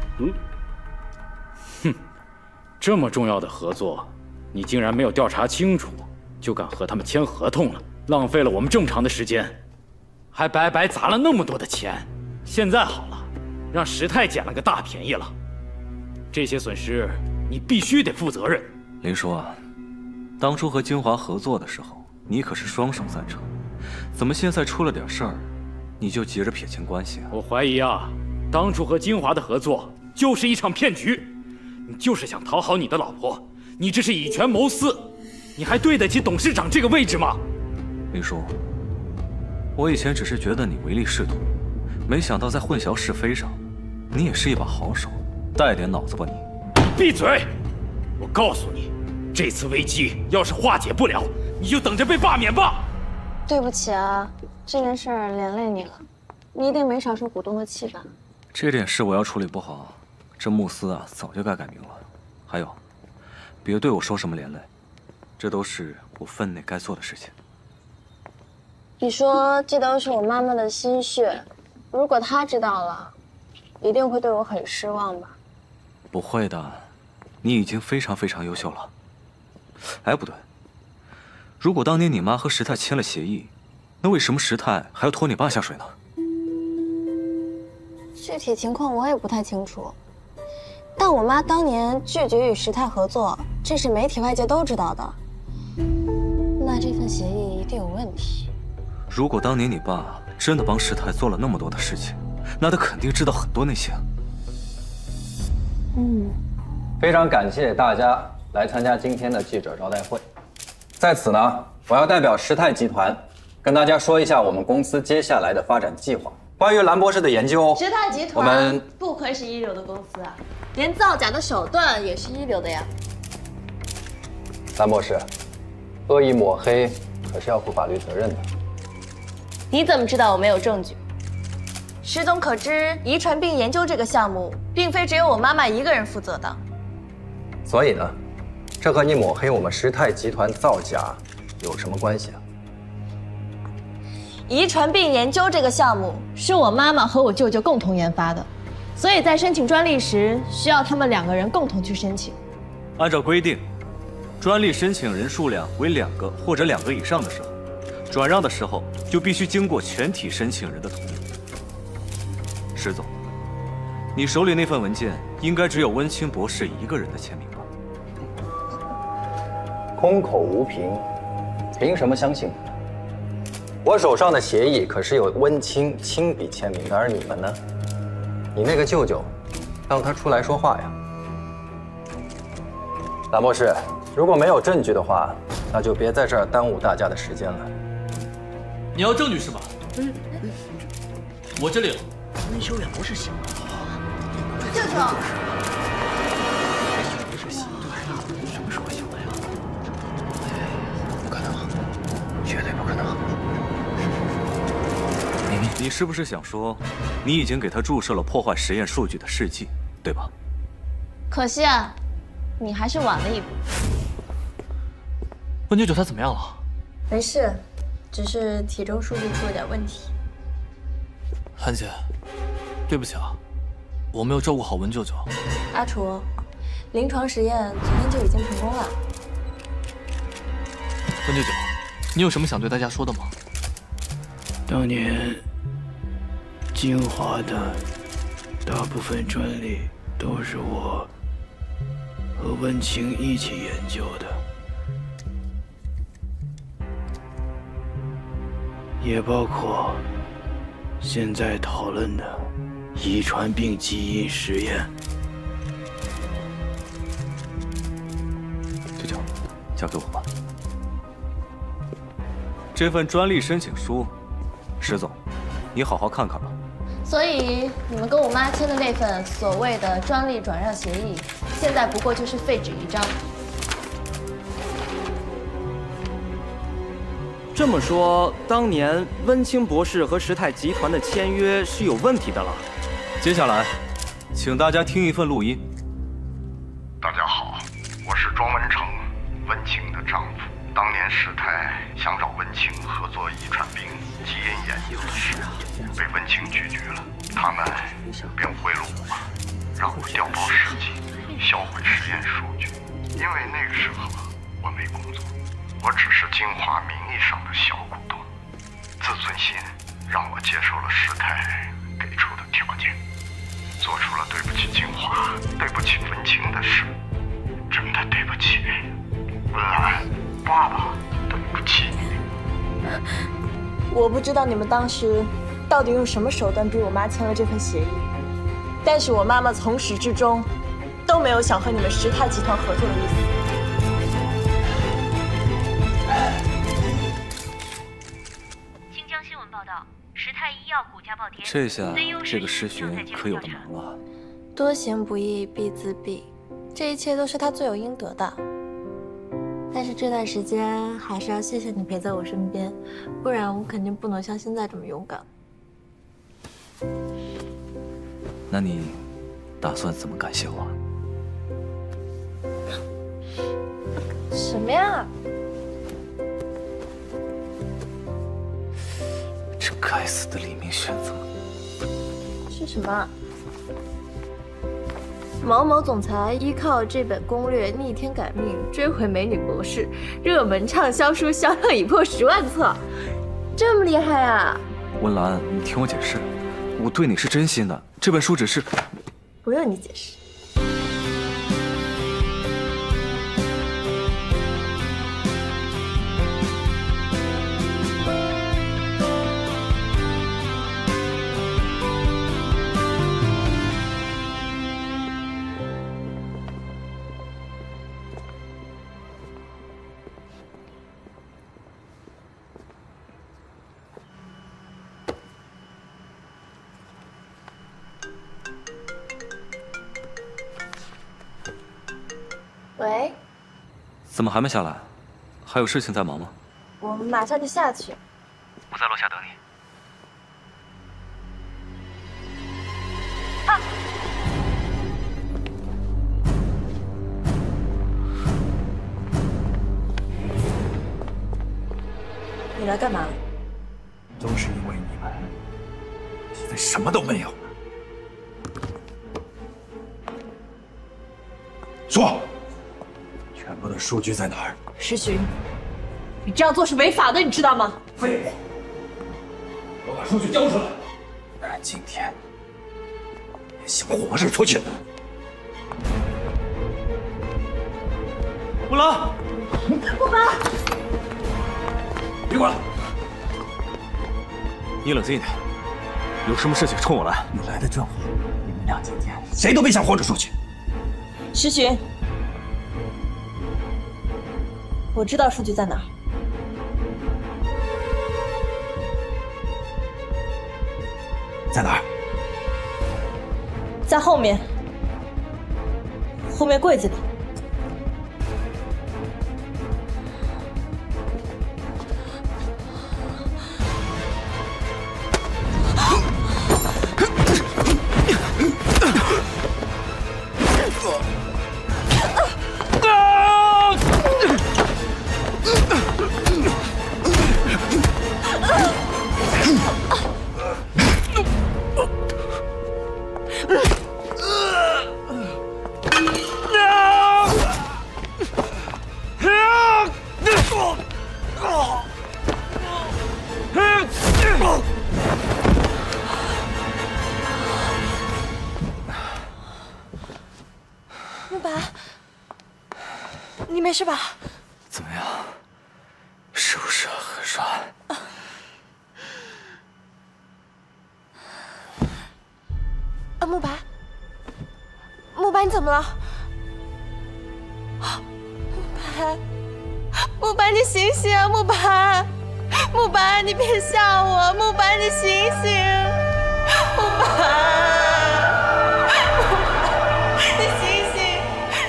哼，这么重要的合作，你竟然没有调查清楚，就敢和他们签合同了，浪费了我们这么长的时间，还白白砸了那么多的钱。现在好了，让石泰捡了个大便宜了，这些损失你必须得负责任。 林叔啊，当初和金华合作的时候，你可是双手赞成，怎么现在出了点事儿，你就急着撇清关系啊？ 我怀疑啊，当初和金华的合作就是一场骗局，你就是想讨好你的老婆，你这是以权谋私，你还对得起董事长这个位置吗？ 林叔，我以前只是觉得你唯利是图，没想到在混淆是非上，你也是一把好手，带点脑子吧你。 闭嘴！我告诉你，这次危机要是化解不了，你就等着被罢免吧。 对不起啊，这件事儿连累你了，你一定没少受股东的气吧？ 这点事我要处理不好，这慕斯啊早就该改名了。还有，别对我说什么连累，这都是我分内该做的事情。 你说这都是我妈妈的心血，如果她知道了，一定会对我很失望吧？ 不会的，你已经非常非常优秀了。哎，不对，如果当年你妈和石泰签了协议，那为什么石泰还要拖你爸下水呢？ 具体情况我也不太清楚，但我妈当年拒绝与石泰合作，这是媒体外界都知道的。那这份协议一定有问题。 如果当年你爸真的帮石泰做了那么多的事情，那他肯定知道很多内情。 非常感谢大家来参加今天的记者招待会。在此呢，我要代表石泰集团跟大家说一下我们公司接下来的发展计划。关于蓝博士的研究， 石泰集团我们不愧是一流的公司啊，连造假的手段也是一流的呀。 蓝博士，恶意抹黑可是要负法律责任的。 你怎么知道我没有证据？石总可知，遗传病研究这个项目并非只有我妈妈一个人负责的。 所以呢，这和你抹黑我们石泰集团造假有什么关系啊？ 遗传病研究这个项目是我妈妈和我舅舅共同研发的，所以在申请专利时需要他们2个人共同去申请。 按照规定，专利申请人数量为2个或者2个以上的时候，转让的时候就必须经过全体申请人的同意。石总，你手里那份文件应该只有温清博士一个人的签名吧？ 空口无凭，凭什么相信？我手上的协议可是有温清亲笔签名的，而你们呢？你那个舅舅，让他出来说话呀！蓝博士，如果没有证据的话，那就别在这儿耽误大家的时间了。 你要证据是吧？我这里有。 温修远不是醒了， 舅舅。 不是醒了，什么时候醒的呀？不可能，绝对不可能。 你是不是想说，你已经给他注射了破坏实验数据的试剂， 对吧？ 可惜啊，你还是晚了一步。 温九九他怎么样了？ 没事，只是体重数据出了点问题。 兰姐，对不起啊，我没有照顾好温舅舅。 阿楚，临床实验昨天就已经成功了。 温舅舅，你有什么想对大家说的吗？ 当年精华的大部分专利都是我和温情一起研究的，也包括现在讨论的遗传病基因实验。 舅舅，交给我吧。这份专利申请书，石总，你好好看看吧。 所以你们跟我妈签的那份所谓的专利转让协议，现在不过就是废纸一张。 这么说，当年温清博士和时泰集团的签约是有问题的了。 接下来，请大家听一份录音。 大家好，我是庄文成，温情的丈夫。当年时泰想找温情合作遗传病基因研究的事，被温情拒绝了。他们便贿赂我，让我调包试剂，销毁实验数据。因为那个时候我没工作，我只是精华名义上的小股东，自尊心让我接受了时泰给出的条件，做出了对不起精华、对不起温情的事。真的对不起，温岚，爸爸，对不起。 我不知道你们当时到底用什么手段逼我妈签了这份协议，但是我妈妈从始至终都没有想和你们时泰集团合作的意思。 新疆新闻报道，时泰医药股价暴跌。 这下这个石巡可有的忙了。 多行不义必自毙，这一切都是他罪有应得的。但是这段时间还是要谢谢你陪在我身边，不然我肯定不能像现在这么勇敢。 那你打算怎么感谢我？ 什么呀？ 这该死的黎明选择是什么？某某总裁依靠这本攻略逆天改命，追回美女博士，热门畅销书销量已破10万册，这么厉害啊！ 温岚，你听我解释，我对你是真心的，这本书只是…… 不用你解释。喂， 怎么还没下来？还有事情在忙吗？ 我们马上就下去。 我在楼下等你。 啊！你来干嘛？ 都是因为你们，现在什么都没有了。说。全部的数据在哪儿？ 石巡，你这样做是违法的，你知道吗？ 废话！给我把数据交出来，不然今天别想活着出去。 木兰， 不瞒， 别管了， 你冷静一点，有什么事情冲我来。 你来的正好，你们俩今天谁都别想活着出去。 石巡。我知道数据在哪儿。 在哪儿？ 在后面，后面柜子里。 慕白，你没事吧？ 怎么样？是不是很帅？ 慕白，慕白，你怎么了？慕白，慕白，你醒醒啊！慕白，慕白，你别吓我！慕白，你醒醒！慕白，你醒醒！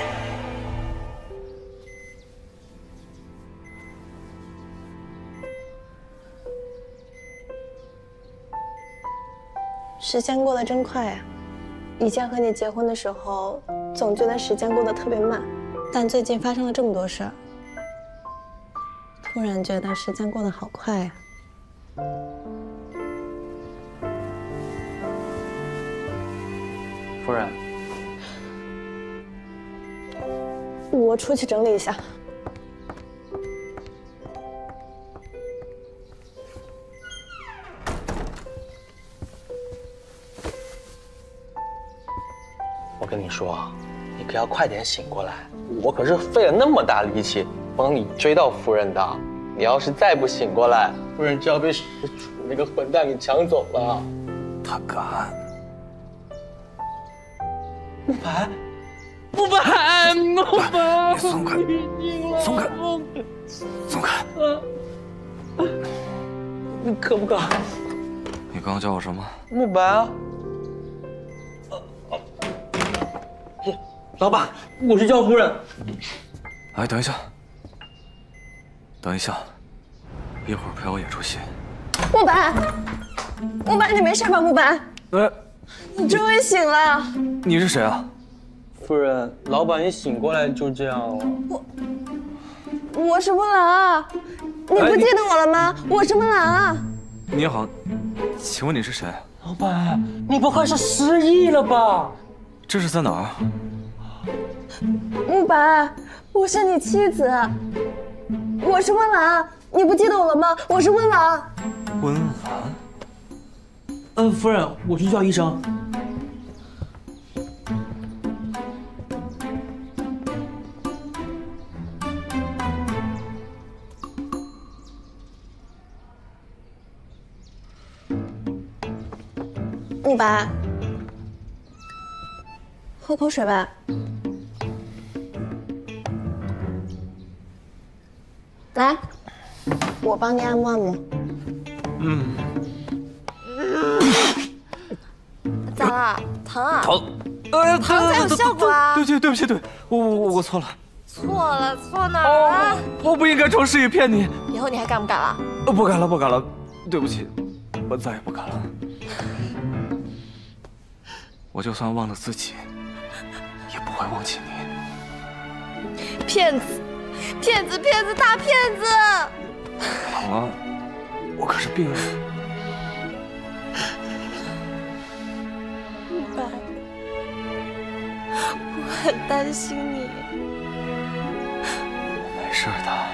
时间过得真快呀！以前和你结婚的时候，总觉得时间过得特别慢，但最近发生了这么多事儿，突然觉得时间过得好快呀。 夫人， 我出去整理一下。 我跟你说，你可要快点醒过来，我可是费了那么大力气帮你追到夫人的，你要是再不醒过来，夫人就要被石楚那个混蛋给抢走了。 他敢！ 慕白，慕白，慕白， 你松开，松开，松开！ 你可不敢？ 你刚刚叫我什么？ 慕白啊！老板，我是赵夫人。 哎，等一下，等一下，一会儿陪我演出戏。 慕白，慕白，你没事吧？慕白，你终于醒了。 你是谁啊？ 夫人，老板一醒过来就这样了。 我是温岚啊，你不记得我了吗？我是温岚啊。 你好，请问你是谁？ 老板，你不会是失忆了吧？ 这是在哪儿？ 慕白，我是你妻子，我是温岚，你不记得我了吗？我是温岚。 温岚。 夫人，我去叫医生。 慕白，喝口水吧。来，我帮你按摩按摩。 咋了？疼啊？ 疼！ 疼才有效果啊！ 对不起，我错了。 错了，错哪儿了？ 我不应该装失忆骗你。 以后你还敢不敢了？ 不敢了，对不起，我再也不敢了。我就算忘了自己，也不会忘记你。 骗子，大骗子！ 好啊，我可是病人。 慕白，我很担心你。 没事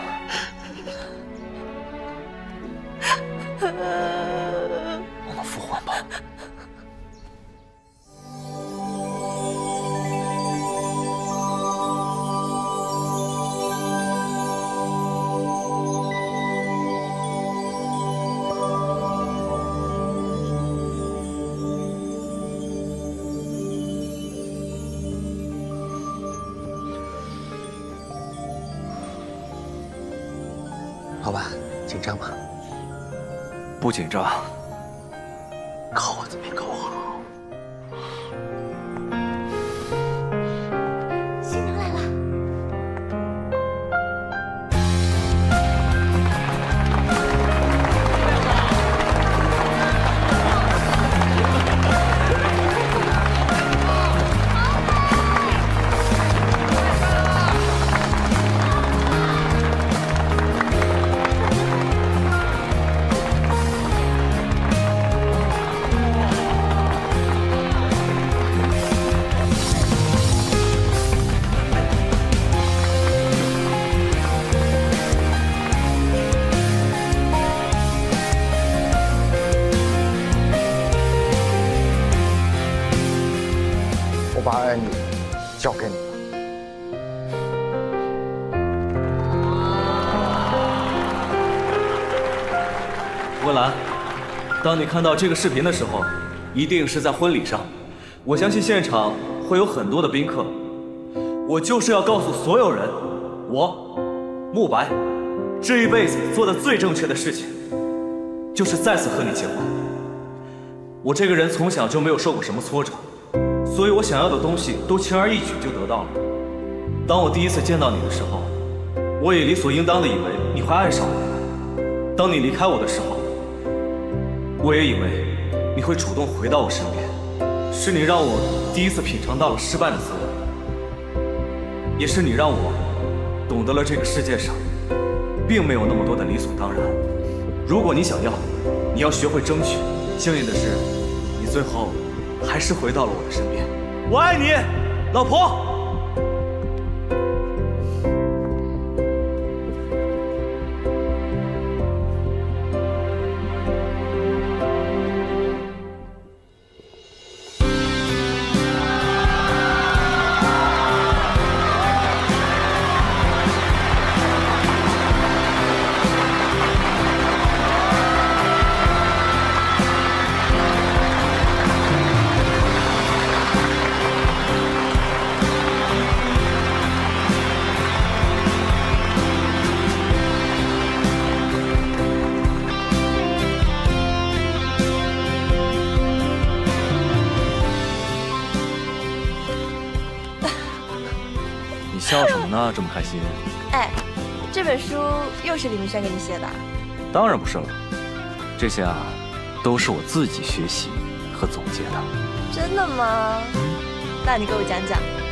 的，我们复婚吧。 老板，紧张吗？ 不紧张。 扣子没扣好。 新娘来了。 温岚，当你看到这个视频的时候，一定是在婚礼上。我相信现场会有很多的宾客。我就是要告诉所有人，我慕白这一辈子做的最正确的事情，就是再次和你结婚。我这个人从小就没有受过什么挫折，所以我想要的东西都轻而易举就得到了。当我第一次见到你的时候，我也理所应当的以为你会爱上我。当你离开我的时候，我也以为你会主动回到我身边。是你让我第一次品尝到了失败的滋味，也是你让我懂得了这个世界上并没有那么多的理所当然。如果你想要，你要学会争取。幸运的是，你最后还是回到了我的身边。我爱你，老婆。笑什么呢？这么开心？ 哎，这本书又是李明轩给你写的？ 当然不是了，这些啊，都是我自己学习和总结的。 真的吗？那你给我讲讲。